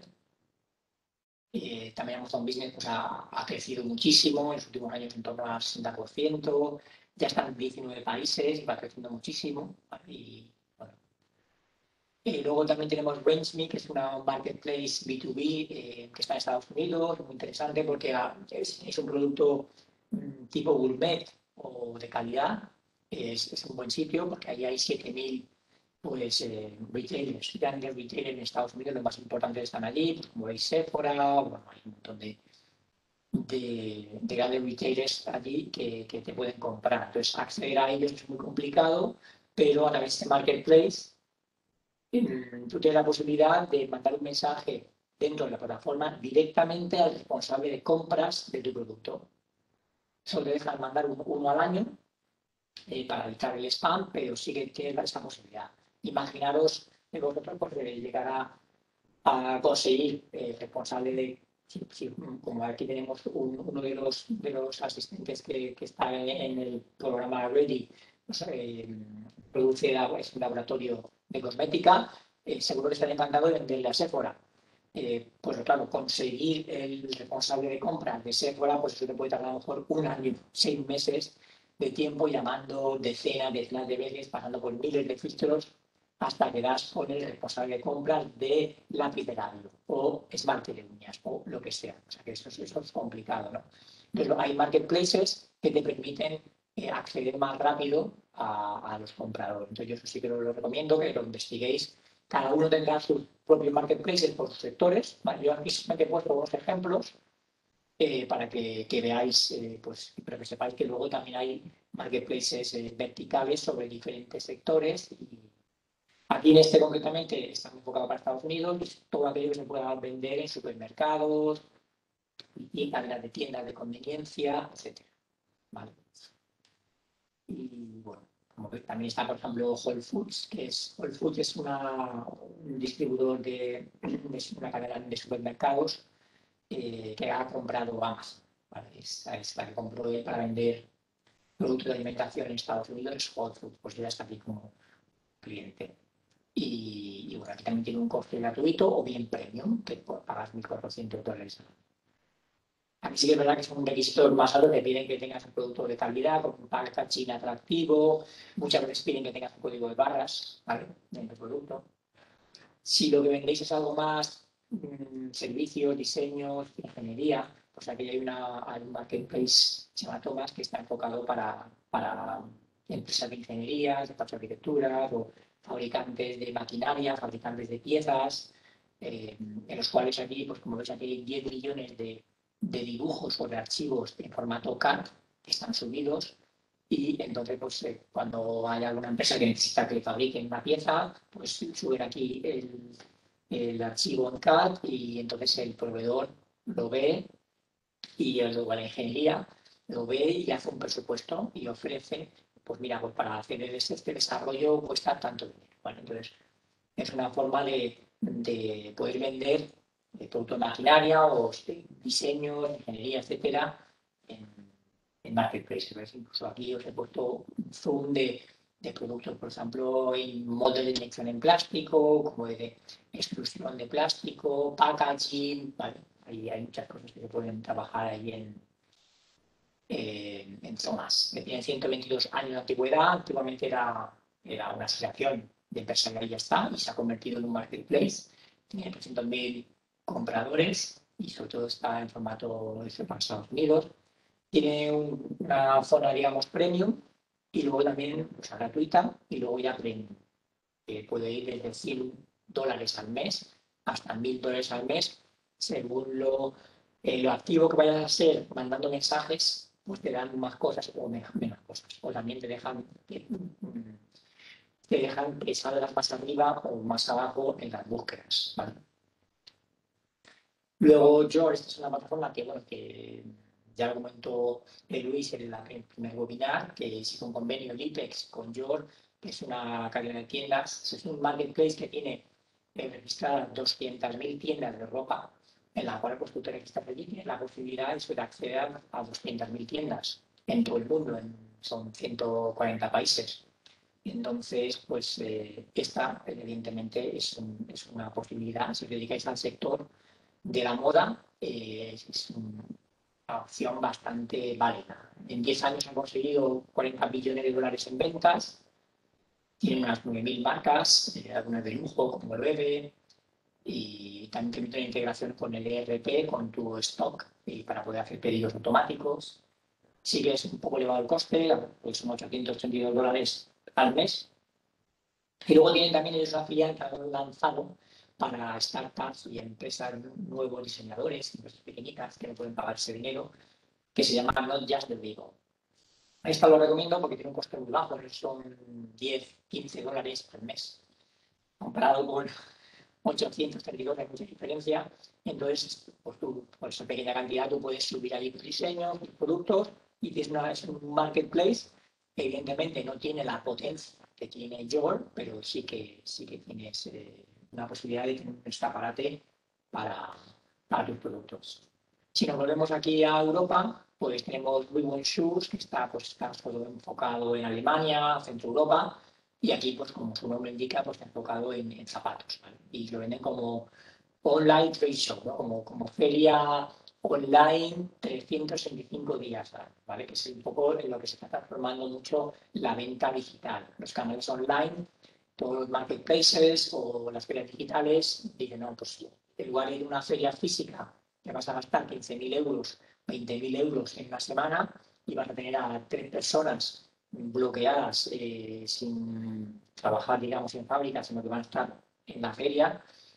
Eh, también Amazon Business pues, ha, ha, crecido muchísimo en los últimos años, en torno al sesenta por ciento, ya están en diecinueve países y va creciendo muchísimo. Y, bueno. eh, luego también tenemos RangeMe, que es una marketplace B dos B eh, que está en Estados Unidos, muy interesante porque ah, es, es, un producto mm, tipo gourmet o de calidad. Es, es un buen sitio porque ahí hay siete mil pues eh, retailers, grandes retailers en Estados Unidos, los más importantes están allí, pues como veis Sephora, bueno, hay un montón de, de, de grandes retailers allí que, que te pueden comprar. Entonces, acceder a ellos es muy complicado, pero a través de este marketplace eh, tú tienes la posibilidad de mandar un mensaje dentro de la plataforma directamente al responsable de compras de tu producto. Solo te dejan mandar uno, uno al año eh, para evitar el spam, pero sí que tienes esa posibilidad. Imaginaros que vosotros pues, llegar a, a conseguir eh, responsable de, si, si, como aquí tenemos un, uno de los, de los asistentes que, que está en, en el programa Ready, pues, eh, produce es un laboratorio de cosmética, eh, seguro que estaría encantado de venderle a Sephora. Eh, pues claro, conseguir el responsable de compras de Sephora, pues eso te puede tardar a lo mejor un año, seis meses de tiempo llamando decenas, decenas de veces, pasando por miles de filtros hasta que das con el responsable de compras de lápiz de labio o esmalte de uñas o lo que sea. O sea que eso, eso es complicado, ¿no? Entonces hay marketplaces que te permiten eh, acceder más rápido a, a los compradores. Entonces yo eso sí que lo recomiendo, que lo investiguéis. Cada uno tendrá sus propios marketplaces por sus sectores. ¿Vale? Yo aquí simplemente he puesto unos ejemplos eh, para que, que veáis, eh, pues, pero que sepáis que luego también hay marketplaces eh, verticales sobre diferentes sectores. Y aquí en este concretamente está enfocado para Estados Unidos, que es todo aquello que se pueda vender en supermercados, y cadenas de tiendas de conveniencia, etcétera. ¿Vale? Y bueno, como que también está, por ejemplo, Whole Foods, que es Whole Foods es una, un distribuidor de, de una cadena de supermercados eh, que ha comprado Amazon. ¿Vale? Es, es la que compró él para vender productos de alimentación en Estados Unidos, es Whole Foods, pues ya está aquí como cliente. Y, y bueno, aquí también tiene un coste gratuito o bien premium, que pagas mil cuatrocientos dólares. Aquí sí que es verdad que es un requisito más alto, que piden que tengas un producto de calidad, con un packaging atractivo, muchas veces piden que tengas un código de barras, ¿vale? En tu producto. Si lo que vendéis es algo más mmm, servicios, diseños, ingeniería. O sea que hay, una, hay un marketplace, se llama Thomas, que está enfocado para, para empresas de ingeniería, de arquitecturas o fabricantes de maquinaria, fabricantes de piezas, eh, en los cuales aquí, pues como veis aquí, hay diez millones de, de dibujos o de archivos en formato C A D que están subidos. Y entonces, pues, eh, cuando hay alguna empresa que necesita que le fabriquen una pieza, pues suben aquí el, el archivo en C A D y entonces el proveedor lo ve y luego la ingeniería lo ve y hace un presupuesto y ofrece, pues mira, pues para hacer este desarrollo cuesta tanto dinero. Bueno, entonces, es una forma de, de poder vender de producto de maquinaria o de diseño, ingeniería, etcétera, en, en marketplaces. Incluso aquí os he puesto un zoom de, de productos, por ejemplo, en moldes de inyección en plástico, como de extrusión de plástico, packaging, ¿vale? Ahí hay muchas cosas que se pueden trabajar ahí en, eh, en Thomas, que tiene ciento veintidós años de antigüedad. Antiguamente era, era una asociación de empresas y ya está, y se ha convertido en un marketplace. Tiene trescientos mil compradores y sobre todo está en formato de para Estados Unidos. Tiene un, una zona, digamos, premium y luego también, o sea, gratuita, y luego ya premium, que puede ir desde cien dólares al mes hasta mil dólares al mes, según lo, eh, lo activo que vayas a ser mandando mensajes, pues te dan más cosas o menos, menos cosas. O también te dejan, te dejan que salgas más arriba o más abajo en las búsquedas, ¿vale? Luego, yo, esta es una plataforma que, bueno, que ya lo comentó Luis en, la, en el primer webinar, que hizo un convenio de IPEX con Yor, que es una cadena de tiendas. Es un marketplace que tiene eh, registradas doscientas mil tiendas de ropa, en la cual pues, tú te registras allí y tienes la posibilidad de acceder a doscientas mil tiendas en todo el mundo, en, son ciento cuarenta países. Entonces, pues eh, esta, evidentemente, es, un, es una posibilidad. Si os dedicáis al sector de la moda, eh, es una opción bastante válida. En diez años han conseguido cuarenta billones de dólares en ventas, tienen unas nueve mil marcas, eh, algunas de lujo como Loewe, y también tienen integración con el E R P, con tu stock, y para poder hacer pedidos automáticos. Sí que es un poco elevado el coste, pues son ochocientos treinta y dos dólares al mes. Y luego tienen también ellos una filial que han lanzado para startups y empresas, nuevos diseñadores, empresas pequeñitas que no pueden pagar ese dinero, que se llama Not Just the Legal. Esta lo recomiendo porque tiene un coste muy bajo, son diez, quince dólares al mes. Comparado con ochocientos treinta y dos, hay mucha diferencia. Entonces, pues tú, por esa pequeña cantidad, tú puedes subir ahí tus diseños, tus productos, y tienes una, es un marketplace. Evidentemente no tiene la potencia que tiene Yor, pero sí que, sí que tienes eh, una posibilidad de tener un escaparate para, para tus productos. Si nos volvemos aquí a Europa, pues tenemos Reebok Shoes, que está, pues, está todo enfocado en Alemania, Centro Europa, y aquí, pues como su nombre indica, pues está enfocado en, en zapatos, ¿vale? Y lo venden como online trade show, ¿no? Como, como feria online trescientos sesenta y cinco días, ¿vale? Que es un poco en lo que se está transformando mucho la venta digital. Los canales online, todos los marketplaces o las ferias digitales, dicen, no, pues en lugar de ir a una feria física, te vas a gastar quince mil euros, veinte mil euros en una semana y vas a tener a tres personas bloqueadas eh, sin trabajar, digamos, en fábrica, sino que van a estar en la feria,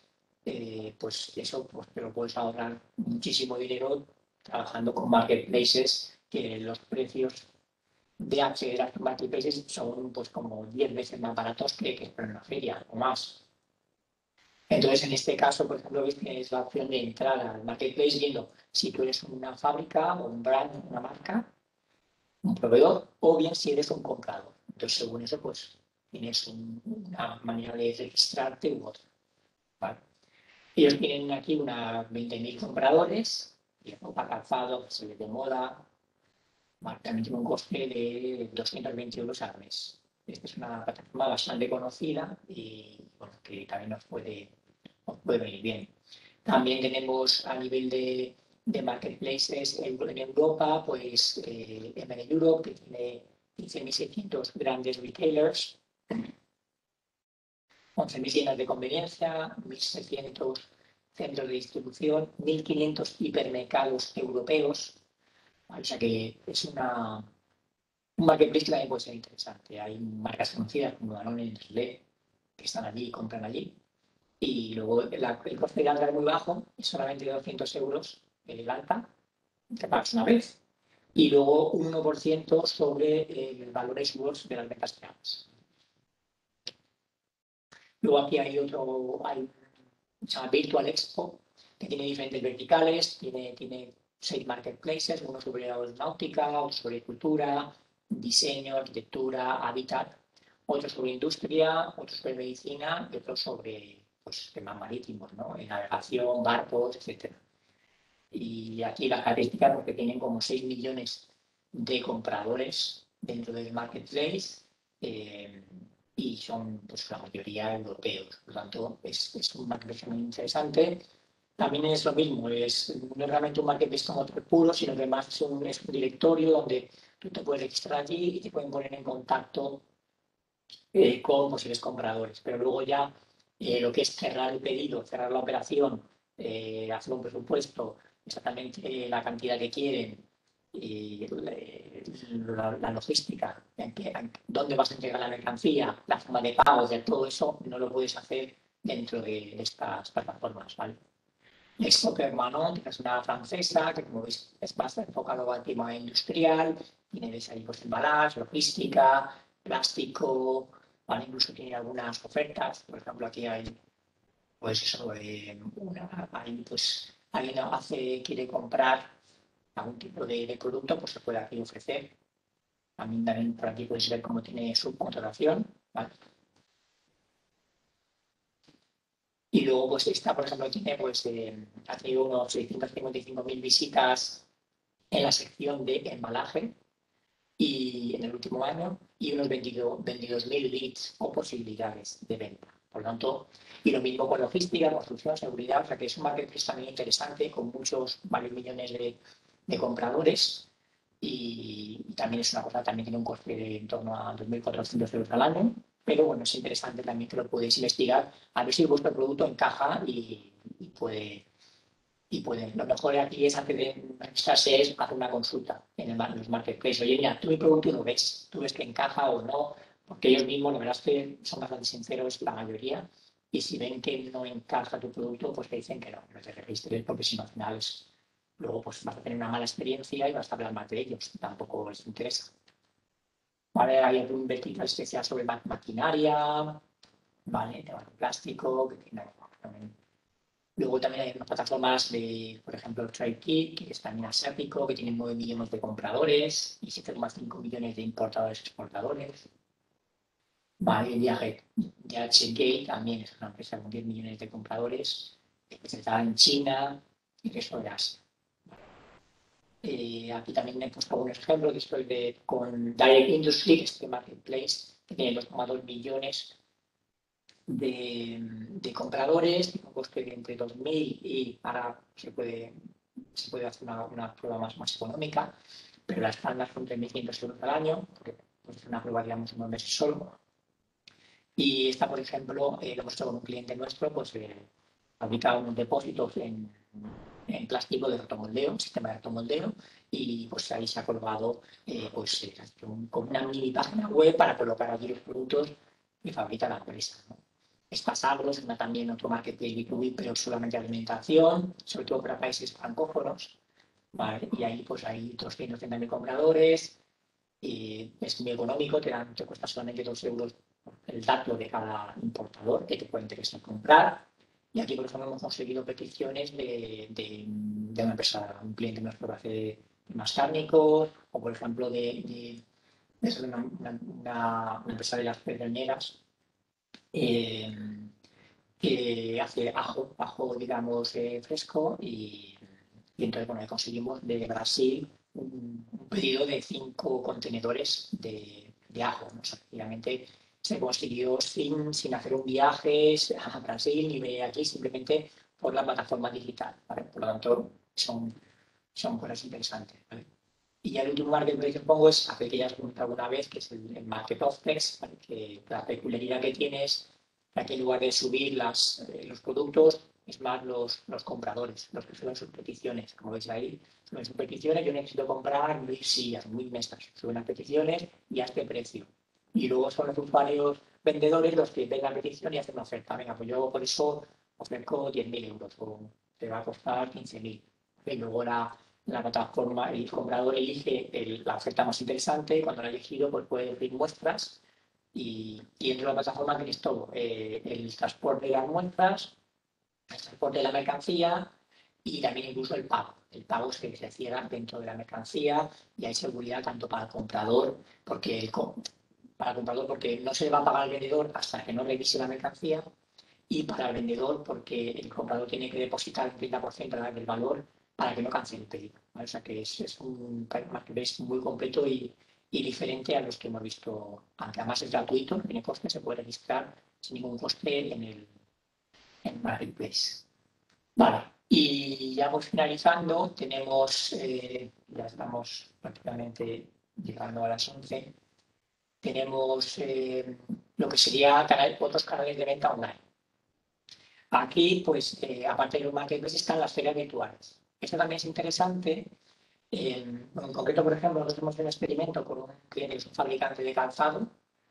eh, pues eso pues, te lo puedes ahorrar muchísimo dinero trabajando con marketplaces, que los precios de acceder a estos marketplaces son pues como diez veces más baratos que, que en una feria o más. Entonces, en este caso, por ejemplo, veis que es la opción de entrar al marketplace viendo si tú eres una fábrica o un brand, una marca, un proveedor, o bien si eres un comprador. Entonces, según eso, pues tienes un, una manera de registrarte u otra. ¿Vale? Ellos tienen aquí unas veinte mil compradores, y ropa, calzado, que se ve de moda, también tiene un coste de doscientos veinte euros al mes. Esta es una plataforma bastante conocida y bueno, que también nos puede, nos puede venir bien. También tenemos a nivel de, de marketplaces en Europa, pues eh, M N Europe, que tiene quince mil seiscientos grandes retailers, once mil tiendas de conveniencia, mil seiscientos centros de distribución, mil quinientos hipermercados europeos. O sea que es una, un marketplace que también puede ser interesante. Hay marcas conocidas como Danone y Nestlé que están allí y compran allí. Y luego la, el coste de alta es muy bajo, es solamente de doscientos euros el alta, te pagas una vez. Y luego un uno por ciento sobre el valor AdWords de las ventas creadas. Luego aquí hay otro, hay, se llama Virtual Expo, que tiene diferentes verticales, tiene, tiene seis marketplaces, uno sobre aeronáutica, otro sobre cultura, diseño, arquitectura, hábitat, otro sobre industria, otro sobre medicina y otro sobre pues, temas marítimos, ¿no? Navegación, barcos, etcétera. Y aquí las características porque tienen como seis millones de compradores dentro del marketplace eh, y son pues, la mayoría europeos. Por lo tanto, es, es un marketplace muy interesante. También es lo mismo, es, no es realmente un marketplace como otro puro, sino que además es un, es un directorio donde tú te puedes registrar allí y te pueden poner en contacto eh, con posibles compradores. Pero luego ya eh, lo que es cerrar el pedido, cerrar la operación, eh, hacer un presupuesto, exactamente la cantidad que quieren, y la, la logística, en qué, en dónde vas a entregar la mercancía, la forma de pago, de todo eso, no lo puedes hacer dentro de estas plataformas, ¿vale? Expo Manon, que es una francesa, que como veis es más enfocado al tema industrial, tiene ves ahí pues embalaje, logística, plástico, ¿vale? Incluso tiene algunas ofertas, por ejemplo aquí hay pues eso, eh, una, hay, pues alguien hace, quiere comprar algún tipo de, de producto, pues se puede aquí ofrecer. También, también por aquí podéis ver cómo tiene su contratación, ¿vale? Y luego, pues esta, por ejemplo, tiene, pues, eh, ha tenido unos seiscientas cincuenta y cinco mil visitas en la sección de embalaje y en el último año y unos veintidós mil leads o posibilidades de venta. Por lo tanto, y lo mismo con logística, construcción, seguridad, o sea que es un marketplace también interesante con muchos, varios millones de, de compradores y, y también es una cosa, también tiene un coste de en torno a dos mil cuatrocientos euros al año, pero bueno, es interesante también que lo podéis investigar a ver si vuestro producto encaja y, y puede y pueden, lo mejor aquí es antes de registrarse es hacer una consulta en, el, en los marketplaces. Oye, mira, tú mi producto lo ves, tú ves que encaja o no, porque ellos mismos, la verdad es que son bastante sinceros la mayoría, y si ven que no encaja tu producto, pues te dicen que no, no te registres, porque si no al final es, luego pues vas a tener una mala experiencia y vas a hablar más de ellos, tampoco les interesa. Vale, hay un vertical especial sobre ma maquinaria, vale, de plástico, que tiene también. Luego también hay unas plataformas de, por ejemplo, TradeKit, que es también asiático, que tiene nueve millones de compradores y siete coma cinco millones de importadores exportadores. Vale, Viaje, DHgate también es una empresa con diez millones de compradores, especializada en China y resto de Asia. Eh, aquí también he puesto algunos ejemplos que estoy de, con Direct Industry, que es este marketplace, que tiene dos coma dos millones de, de compradores, tiene un coste de entre dos mil y ahora se puede, se puede hacer una, una prueba más, más económica, pero las estándar son tres mil quinientos euros al año, porque pues, es una prueba, digamos, en unos meses solo. Y esta, por ejemplo, eh, lo hemos hecho con un cliente nuestro, pues eh, fabrica unos depósitos en, en plástico de rotomoldeo, un sistema de rotomoldeo, y pues ahí se ha colgado eh, pues, eh, con una mini página web para colocar allí los productos que fabrica la empresa, ¿no? Espasagros, una también otro marketplace B dos B, pero solamente alimentación, sobre todo para países francófonos, ¿vale? Y ahí pues hay doscientos treinta mil compradores, y es muy económico, te, dan, te cuesta solamente dos euros el dato de cada importador que te puede interesar comprar. Y aquí, por ejemplo, hemos conseguido peticiones de, de, de una empresa, un cliente nuestro que hace más cárnicos, o por ejemplo de, de, de una, una, una, empresa de las pedroñeras, eh, que hace ajo, ajo digamos, eh, fresco y, y entonces, bueno, conseguimos de Brasil un, un pedido de cinco contenedores de, de ajo, ¿no? O sea, finalmente se consiguió sin, sin hacer un viaje a Brasil ni venir aquí, simplemente por la plataforma digital, ¿vale? Por lo tanto, son, son cosas interesantes, ¿vale? Y ya el último marketplace que pongo es aquel que ya has comentado alguna vez, que es el, el Market of Text, ¿vale? Que la peculiaridad que tiene es que aquí en lugar de subir las, eh, los productos, es más los, los compradores, los que suben sus peticiones. Como veis ahí, suben sus peticiones, yo necesito comprar mil sillas, mil mesas, suben las peticiones y a este precio. Y luego son los usuarios vendedores los que ven la petición y hacen una oferta. Venga, pues yo por eso ofrezco diez mil euros o te va a costar quince mil. Y luego la, la plataforma, el comprador elige el, la oferta más interesante y cuando la ha elegido pues puede abrir muestras y, y dentro de la plataforma tenéis todo, eh, el transporte de las muestras, el transporte de la mercancía y también incluso el pago. El pago se, se cierra dentro de la mercancía y hay seguridad tanto para el comprador, porque el, para el comprador porque no se le va a pagar al vendedor hasta que no revise la mercancía y para el vendedor porque el comprador tiene que depositar el treinta por ciento del valor para que no cancele el pedido. ¿Vale? O sea que es, es un marketplace muy completo y, y diferente a los que hemos visto antes. Además es gratuito, no tiene coste, se puede registrar sin ningún coste en el, en el marketplace. Vale, y ya pues finalizando, tenemos, eh, ya estamos prácticamente llegando a las once, tenemos eh, lo que sería canal, otros canales de venta online. Aquí, pues, eh, aparte de los marketplaces, están las ferias virtuales. Esto también es interesante. Eh, en concreto, por ejemplo, nosotros hemos hecho un experimento con un cliente que es un fabricante de calzado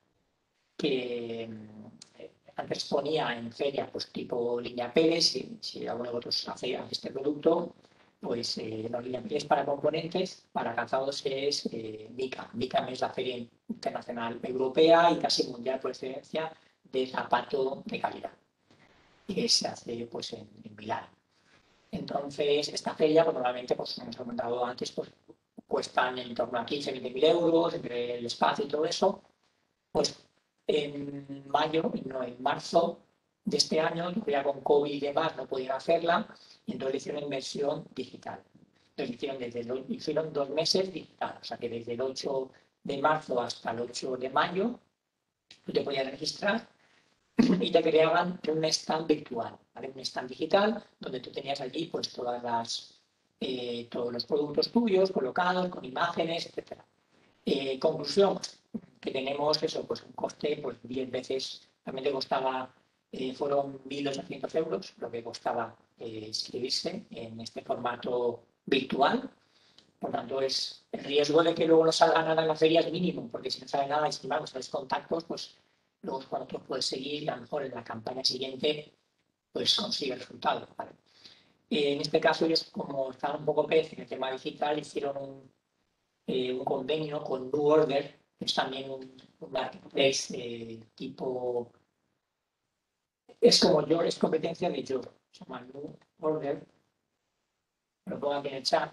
que eh, antes ponía en feria, pues tipo Línea Pérez, si, si alguno de vosotros hace este producto, pues eh, los Línea Pérez para componentes, para calzados es eh, MICA. MICA es la Feria Internacional Europea y casi mundial por excelencia de zapato de calidad, que se hace pues en, en Milán. Entonces, esta feria, pues normalmente, pues como hemos comentado antes, pues cuestan en torno a quince a veinte mil euros, entre el espacio y todo eso. Pues en mayo, no, en marzo de este año, ya con COVID y demás, no pudieron hacerla, y entonces hicieron inversión digital. Entonces hicieron, desde el, hicieron dos meses digital, o sea que desde el ocho de marzo hasta el ocho de mayo, tú te podías registrar y te creaban un stand virtual, ¿vale? Un stand digital donde tú tenías allí pues todas las, eh, todos los productos tuyos colocados con imágenes, etcétera. Eh, conclusión, que tenemos eso, pues un coste pues diez veces, también te costaba, eh, fueron mil ochocientos euros lo que costaba eh, inscribirse en este formato virtual. Por tanto, es el riesgo de que luego no salga nada en la feria es mínimo, porque si no sale nada y sin embargo sales contactos, pues luego cuando tú puedes seguir y a lo mejor en la campaña siguiente pues consigue el resultado. ¿Vale? Eh, en este caso ellos, como estaban un poco pez en el tema digital, hicieron un, eh, un convenio con New Order, que es también un, un marketplace eh, tipo, es como yo, es competencia de yo, se llama New Order, lo pongo aquí en el chat.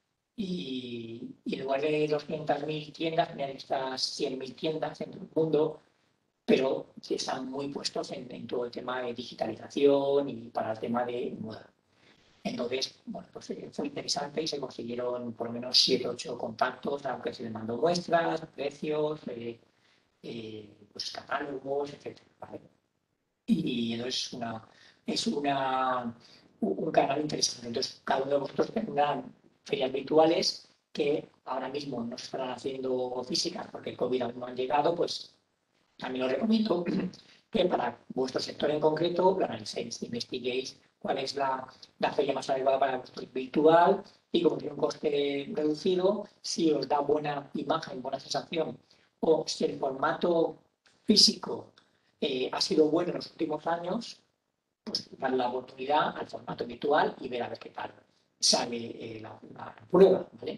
Y, y en lugar de doscientas mil tiendas, tenían estas cien mil tiendas en todo el mundo, pero que están muy puestos en, en todo el tema de digitalización y para el tema de moda. Entonces, bueno, pues fue interesante y se consiguieron por lo menos siete o ocho contactos, aunque se les mandó muestras, precios, eh, eh, pues catálogos, etcétera. ¿Vale? Y entonces una, es una, un canal interesante. Entonces, cada uno de vosotros tendrán ferias virtuales que ahora mismo no se están haciendo físicas porque el COVID aún no han llegado, pues también os recomiendo que para vuestro sector en concreto lo analicéis, investiguéis cuál es la, la feria más adecuada para vuestro virtual y como tiene un coste reducido, si os da buena imagen, buena sensación o si el formato físico eh, ha sido bueno en los últimos años, pues dar la oportunidad al formato virtual y ver a ver qué tal sale eh, la, la, prueba. ¿Vale?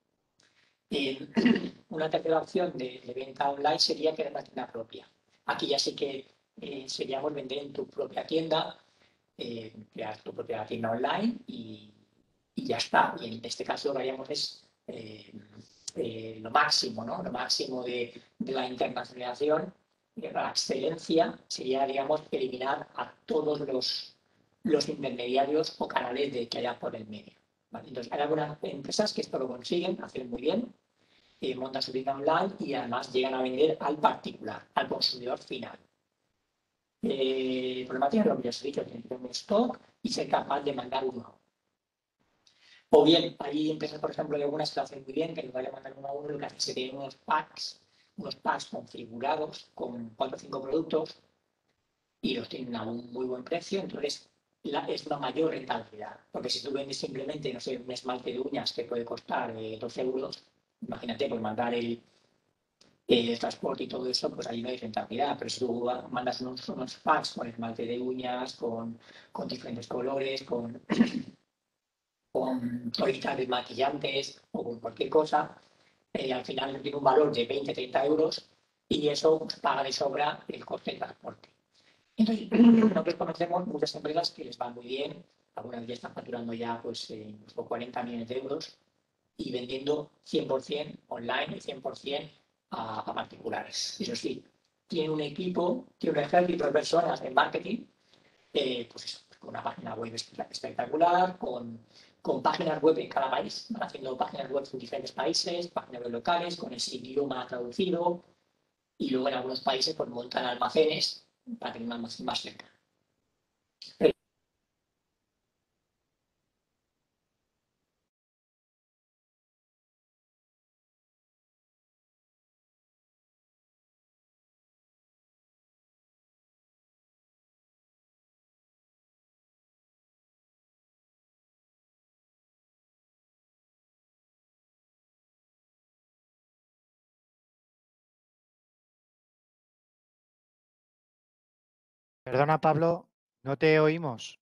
Eh, una tercera opción de, de venta online sería crear una tienda propia. Aquí ya sí que eh, seríamos vender en tu propia tienda, eh, crear tu propia tienda online y, y ya está. Y en este caso lo que haríamos es eh, eh, lo máximo, ¿no? Lo máximo de, de la internacionalización, de la excelencia, sería, digamos, eliminar a todos los, los intermediarios o canales de, que haya por el medio. ¿Vale? Entonces, hay algunas empresas que esto lo consiguen hacer muy bien, eh, montan su tienda online y además llegan a vender al particular, al consumidor final. Eh, el problema tiene lo que ya os he dicho, tener un stock y ser capaz de mandar uno. O bien, hay empresas, por ejemplo, de algunas que lo hacen muy bien, que en lugar de mandar uno a uno, lo que hacen es que tienen unos packs, unos packs configurados con cuatro o cinco productos y los tienen a un muy buen precio. Entonces, la, es una mayor rentabilidad. Porque si tú vendes simplemente, no sé, un esmalte de uñas que puede costar eh, dos euros, imagínate, pues mandar el, el transporte y todo eso, pues ahí no hay rentabilidad. Pero si tú mandas unos, unos packs con esmalte de uñas, con, con diferentes colores, con, con toallitas desmaquillantes o con cualquier cosa, eh, al final tiene un valor de veinte treinta euros y eso pues, paga de sobra el coste de transporte. Entonces, nosotros conocemos muchas empresas que les van muy bien, algunas ya están facturando ya pues, eh, cuarenta millones de euros y vendiendo cien por cien online y cien por cien a, a particulares. Eso sí, tiene un equipo, tiene un ejército de personas en marketing, eh, pues eso, con una página web espectacular, con, con páginas web en cada país, van haciendo páginas web en diferentes países, páginas web locales, con ese idioma traducido, y luego en algunos países pues, montan almacenes para tener una más, más cerca. Pero, Perdona, Pablo, no te oímos.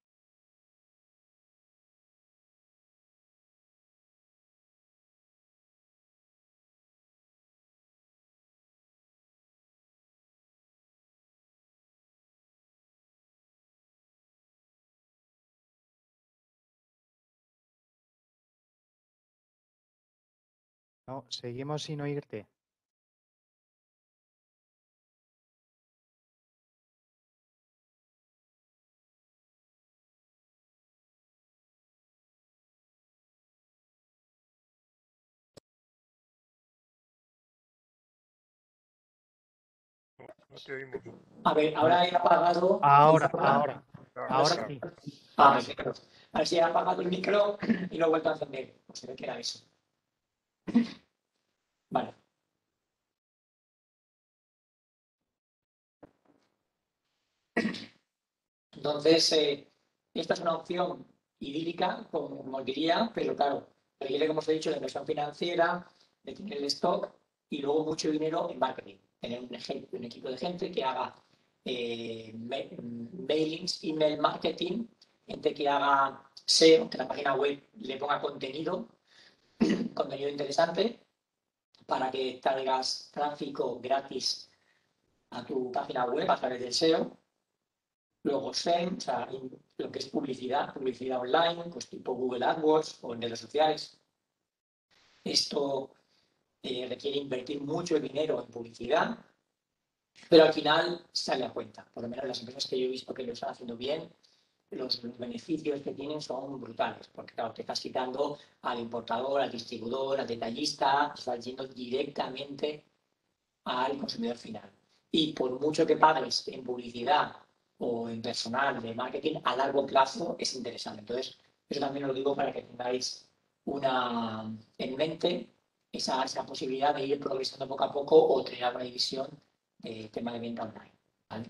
No, seguimos sin oírte. No te oímos. a ver, ahora he apagado. Ahora, ahora, Ahora, ahora ahora. sí. Ah, sí, claro. A ver si he apagado el micro y lo he vuelto a encender. Pues se ve que era eso. Vale. Entonces, eh, esta es una opción idílica, como os diría, pero claro, requiere, como os he dicho, de inversión financiera, de tener el stock y luego mucho dinero en marketing. Tener un, ejemplo, un equipo de gente que haga eh, mailings, email marketing, gente que haga S E O, que la página web le ponga contenido, contenido interesante, para que traigas tráfico gratis a tu página web a través del S E O. Luego S E M, o sea, lo que es publicidad, publicidad online, pues tipo Google AdWords o en redes sociales. Esto eh, requiere invertir mucho dinero en publicidad, pero al final sale a cuenta. Por lo menos las empresas que yo he visto que lo están haciendo bien, los, los beneficios que tienen son brutales, porque claro, te estás quitando al importador, al distribuidor, al detallista, estás yendo directamente al consumidor final. Y por mucho que pagues en publicidad o en personal de marketing, a largo plazo es interesante. Entonces, eso también lo digo para que tengáis una en mente esa, esa posibilidad de ir progresando poco a poco o tener alguna división de tema de venta online. ¿Vale?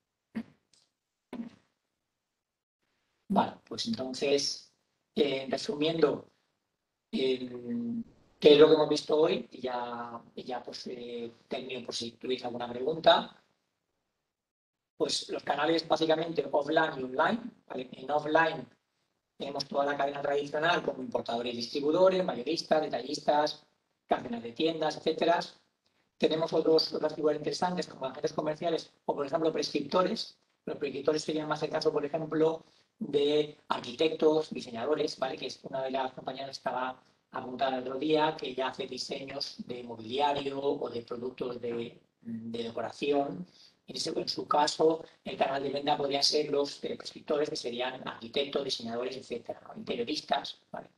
Vale, pues entonces, eh, resumiendo, eh, qué es lo que hemos visto hoy, y ya, y ya pues eh, termino por si tuviese alguna pregunta. Pues los canales básicamente offline y online. ¿Vale? En offline tenemos toda la cadena tradicional como importadores y distribuidores, mayoristas, detallistas, cadenas de tiendas, etcétera. Tenemos otros, otras figuras interesantes como agentes comerciales o, por ejemplo, prescriptores. Los prescriptores serían más el caso, por ejemplo, de arquitectos, diseñadores, ¿vale? Que es una de las compañías que estaba apuntada el otro día, que ya hace diseños de mobiliario o de productos de, de decoración. En, ese, en su caso, el canal de venta podría ser los eh, prescriptores, que serían arquitectos, diseñadores, etcétera, ¿no? Interioristas, ¿vale?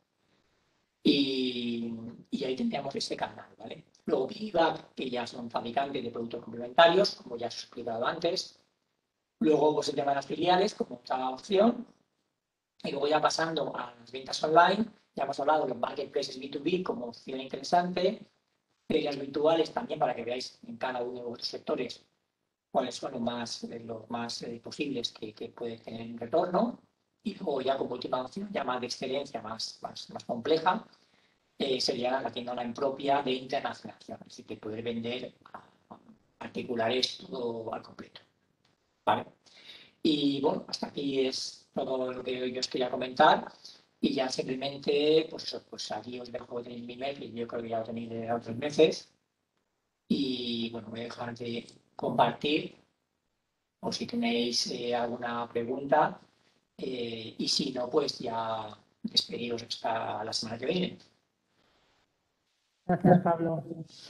Y, y ahí tendríamos ese canal, ¿vale? Luego Piggyback, que ya son fabricantes de productos complementarios, como ya os he explicado antes. Luego pues, el tema de las filiales, como otra opción. Y luego ya pasando a las ventas online, ya hemos hablado de los marketplaces B dos B como opción interesante. Ferias virtuales también para que veáis en cada uno de vuestros sectores cuáles son los más, los más eh, posibles que, que pueden tener un retorno. Y luego ya como última opción, ya más de excelencia, más, más, más compleja, eh, sería la tienda online propia de internacionalización, es decir, que poder vender a particulares todo al completo. ¿Vale? Y bueno, hasta aquí es todo lo que yo os quería comentar. Y ya simplemente, pues eso, pues aquí os dejo, tenéis mi mail, y yo creo que ya lo tenéis de otros meses. Y bueno, voy a dejar de compartir, o si tenéis eh, alguna pregunta. Eh, y si no, pues ya despediros hasta la semana que viene. Gracias, Pablo.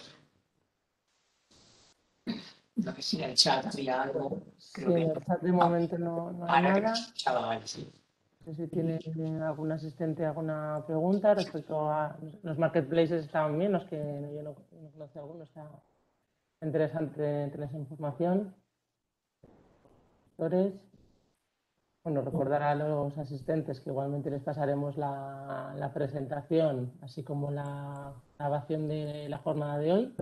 No sé si en el chat había algo. Sí, Creo en que. el chat de momento no, no hay Ahora que me nada. escuchaba, vale, sí. No sé si tiene algún asistente alguna pregunta respecto a los marketplaces. Estaban bien, los que yo no, no conocía alguno. Está interesante tener esa información. Doctores. Bueno, recordar a los asistentes que igualmente les pasaremos la, la presentación, así como la grabación de la jornada de hoy.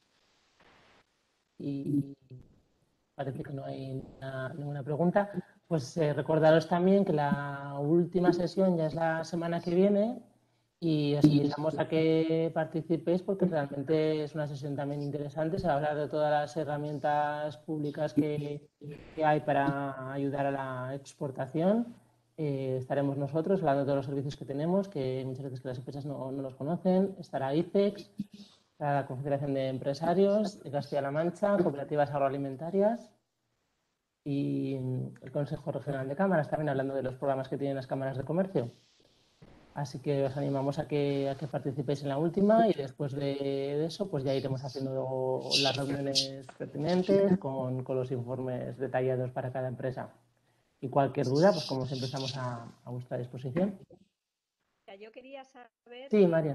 Y parece que no hay ninguna, ninguna pregunta. Pues eh, recordaros también que la última sesión ya es la semana que viene y os invitamos a que participéis porque realmente es una sesión también interesante. Se va a hablar de todas las herramientas públicas que, que hay para ayudar a la exportación. Eh, estaremos nosotros hablando de todos los servicios que tenemos, que muchas veces que las empresas no, no los conocen. Estará ICEX, la Confederación de Empresarios de Castilla-La Mancha, Cooperativas Agroalimentarias y el Consejo Regional de Cámaras, también hablando de los programas que tienen las cámaras de comercio. Así que os animamos a que, a que participéis en la última y después de, de eso pues ya iremos haciendo las reuniones pertinentes con, con los informes detallados para cada empresa. Y cualquier duda, pues como siempre estamos a, a vuestra disposición. Yo quería saber, Sí, María.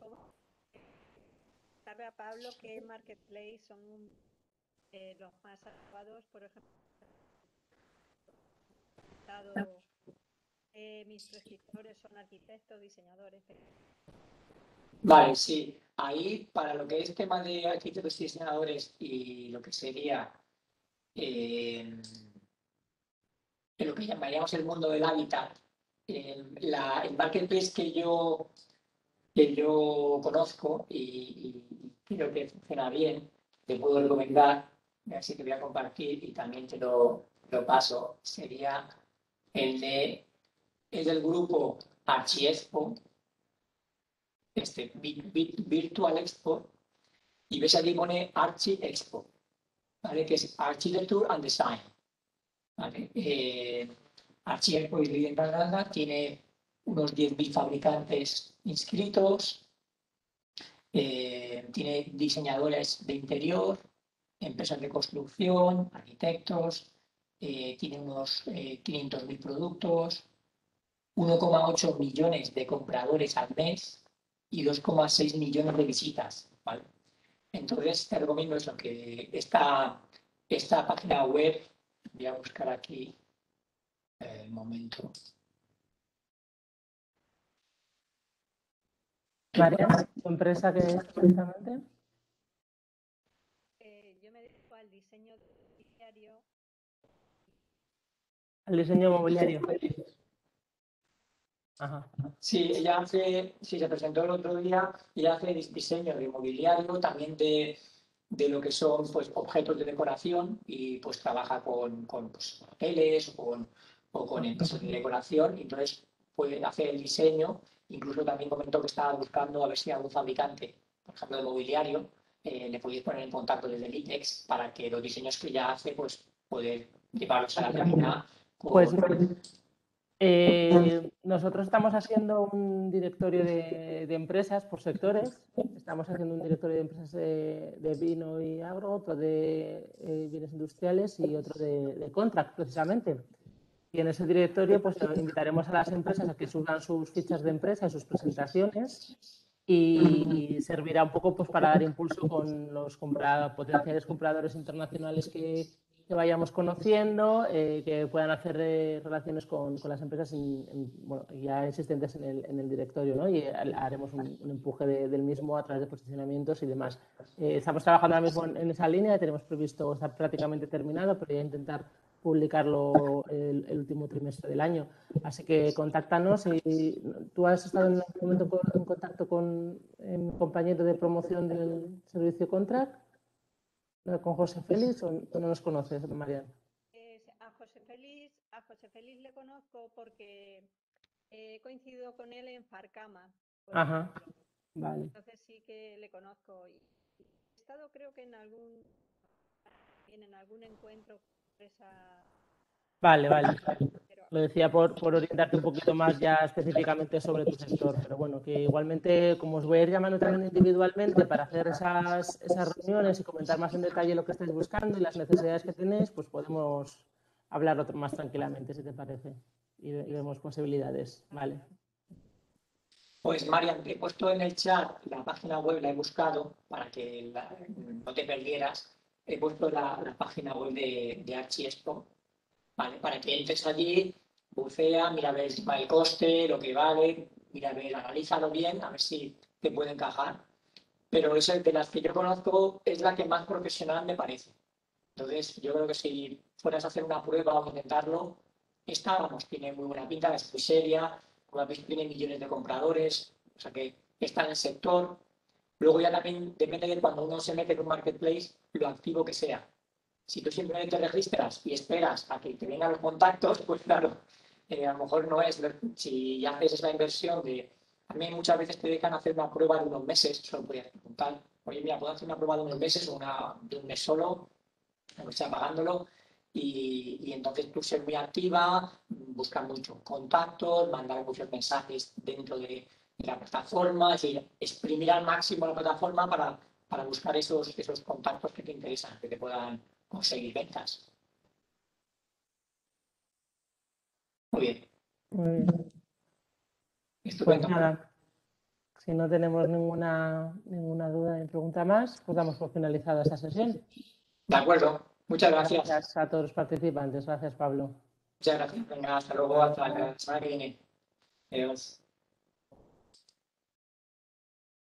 sabe a Pablo qué marketplace son eh, los más adecuados, por ejemplo, eh, mis prescriptores son arquitectos, diseñadores. Vale, sí. Ahí, para lo que es tema de arquitectos y diseñadores y lo que sería eh, lo que llamaríamos el mundo del hábitat, eh, la, el marketplace que yo, que yo conozco y, y creo que funciona bien, te puedo recomendar, así que voy a compartir y también te lo, lo paso, sería el, de, el del grupo Archiexpo, este Virtual Expo, y ves aquí pone Archie Expo, ¿vale? Que es Architecture and Design, ¿vale? Eh, Archie Expo es líder en Granada, tiene unos diez mil fabricantes inscritos, eh, tiene diseñadores de interior, empresas de construcción, arquitectos, eh, tiene unos eh, quinientos mil productos, uno coma ocho millones de compradores al mes y dos coma seis millones de visitas, ¿vale? Entonces te recomiendo eso, que esta, esta página web, voy a buscar aquí el momento. María, ¿tu empresa qué es precisamente? Eh, yo me dedico al diseño mobiliario. Al diseño mobiliario. Ajá. Sí, ella hace, sí, se presentó el otro día, ella hace diseño de mobiliario, también de, de lo que son pues, objetos de decoración y pues trabaja con, con pues, hoteles o con, o con empresas de decoración, y entonces puede hacer el diseño. Incluso también comentó que estaba buscando a ver si algún fabricante, por ejemplo, de mobiliario, eh, le podéis poner en contacto desde el ITEX para que los diseños que ella hace, pues poder llevarlos a la realidad. Con... Pues eh, nosotros estamos haciendo un directorio de, de empresas por sectores. Estamos haciendo un directorio de empresas de, de vino y agro, otro de eh, bienes industriales y otro de, de contract, precisamente. Y en ese directorio pues invitaremos a las empresas a que suban sus fichas de empresa y sus presentaciones, y servirá un poco pues para dar impulso con los compra, potenciales compradores internacionales que, que vayamos conociendo, eh, que puedan hacer eh, relaciones con, con las empresas en, en, bueno, ya existentes en el, en el directorio, ¿no? Y haremos un, un empuje de, del mismo a través de posicionamientos y demás. Eh, estamos trabajando ahora mismo en, en esa línea, tenemos previsto estar prácticamente terminado, pero ya intentar publicarlo el, el último trimestre del año. Así que contáctanos. Y ¿tú has estado en algún momento con, en contacto con el compañero de promoción del servicio Contract, con José Félix, o no los conoces, Marian? Eh, a José Félix, a José Félix le conozco porque he coincidido con él en Farcama, por Ajá, ejemplo. vale. Entonces sí que le conozco. Y he estado, creo que en algún en algún encuentro por esa. Vale, vale. Pero Lo decía por, por orientarte un poquito más ya específicamente sobre tu sector, pero bueno, que igualmente, como os voy a ir llamando también individualmente para hacer esas, esas reuniones y comentar más en detalle lo que estáis buscando y las necesidades que tenéis, pues podemos hablarlo más tranquilamente, si te parece, y, y vemos posibilidades. Vale. Pues Marian, te he puesto en el chat la página web, la he buscado para que la- no te perdieras. He puesto la, la página web de, de Archiexpo, ¿vale? Para que entres allí, bucea, mira a ver si va el coste, lo que vale, mira a ver, analízalo bien, a ver si te puede encajar. Pero esa de las que yo conozco es la que más profesional me parece. Entonces, yo creo que si fueras a hacer una prueba o intentarlo, esta, vamos, tiene muy buena pinta, es muy seria, como habéis, tiene millones de compradores, o sea que está en el sector. Luego ya también depende de cuando uno se mete en un marketplace, lo activo que sea. Si tú simplemente te registras y esperas a que te vengan los contactos, pues claro, eh, a lo mejor no es, si ya haces esa inversión de, a mí muchas veces te dejan hacer una prueba de unos meses, solo podías preguntar, oye, mira, puedo hacer una prueba de unos meses o una de un mes solo, o sea, pagándolo, y, y entonces tú ser muy activa, buscar muchos contactos, mandar muchos mensajes dentro de, de la plataforma, es decir, exprimir al máximo la plataforma para, para buscar esos, esos contactos que te interesan, que te puedan conseguir ventas. Muy bien. Muy bien. Pues Estupendo. nada, si no tenemos ninguna, ninguna duda ni pregunta más, pues damos por finalizada esta sesión. De acuerdo. Muchas gracias. Gracias a todos los participantes. Gracias, Pablo. Muchas gracias. Venga, hasta luego. Hasta la semana que viene. Adiós.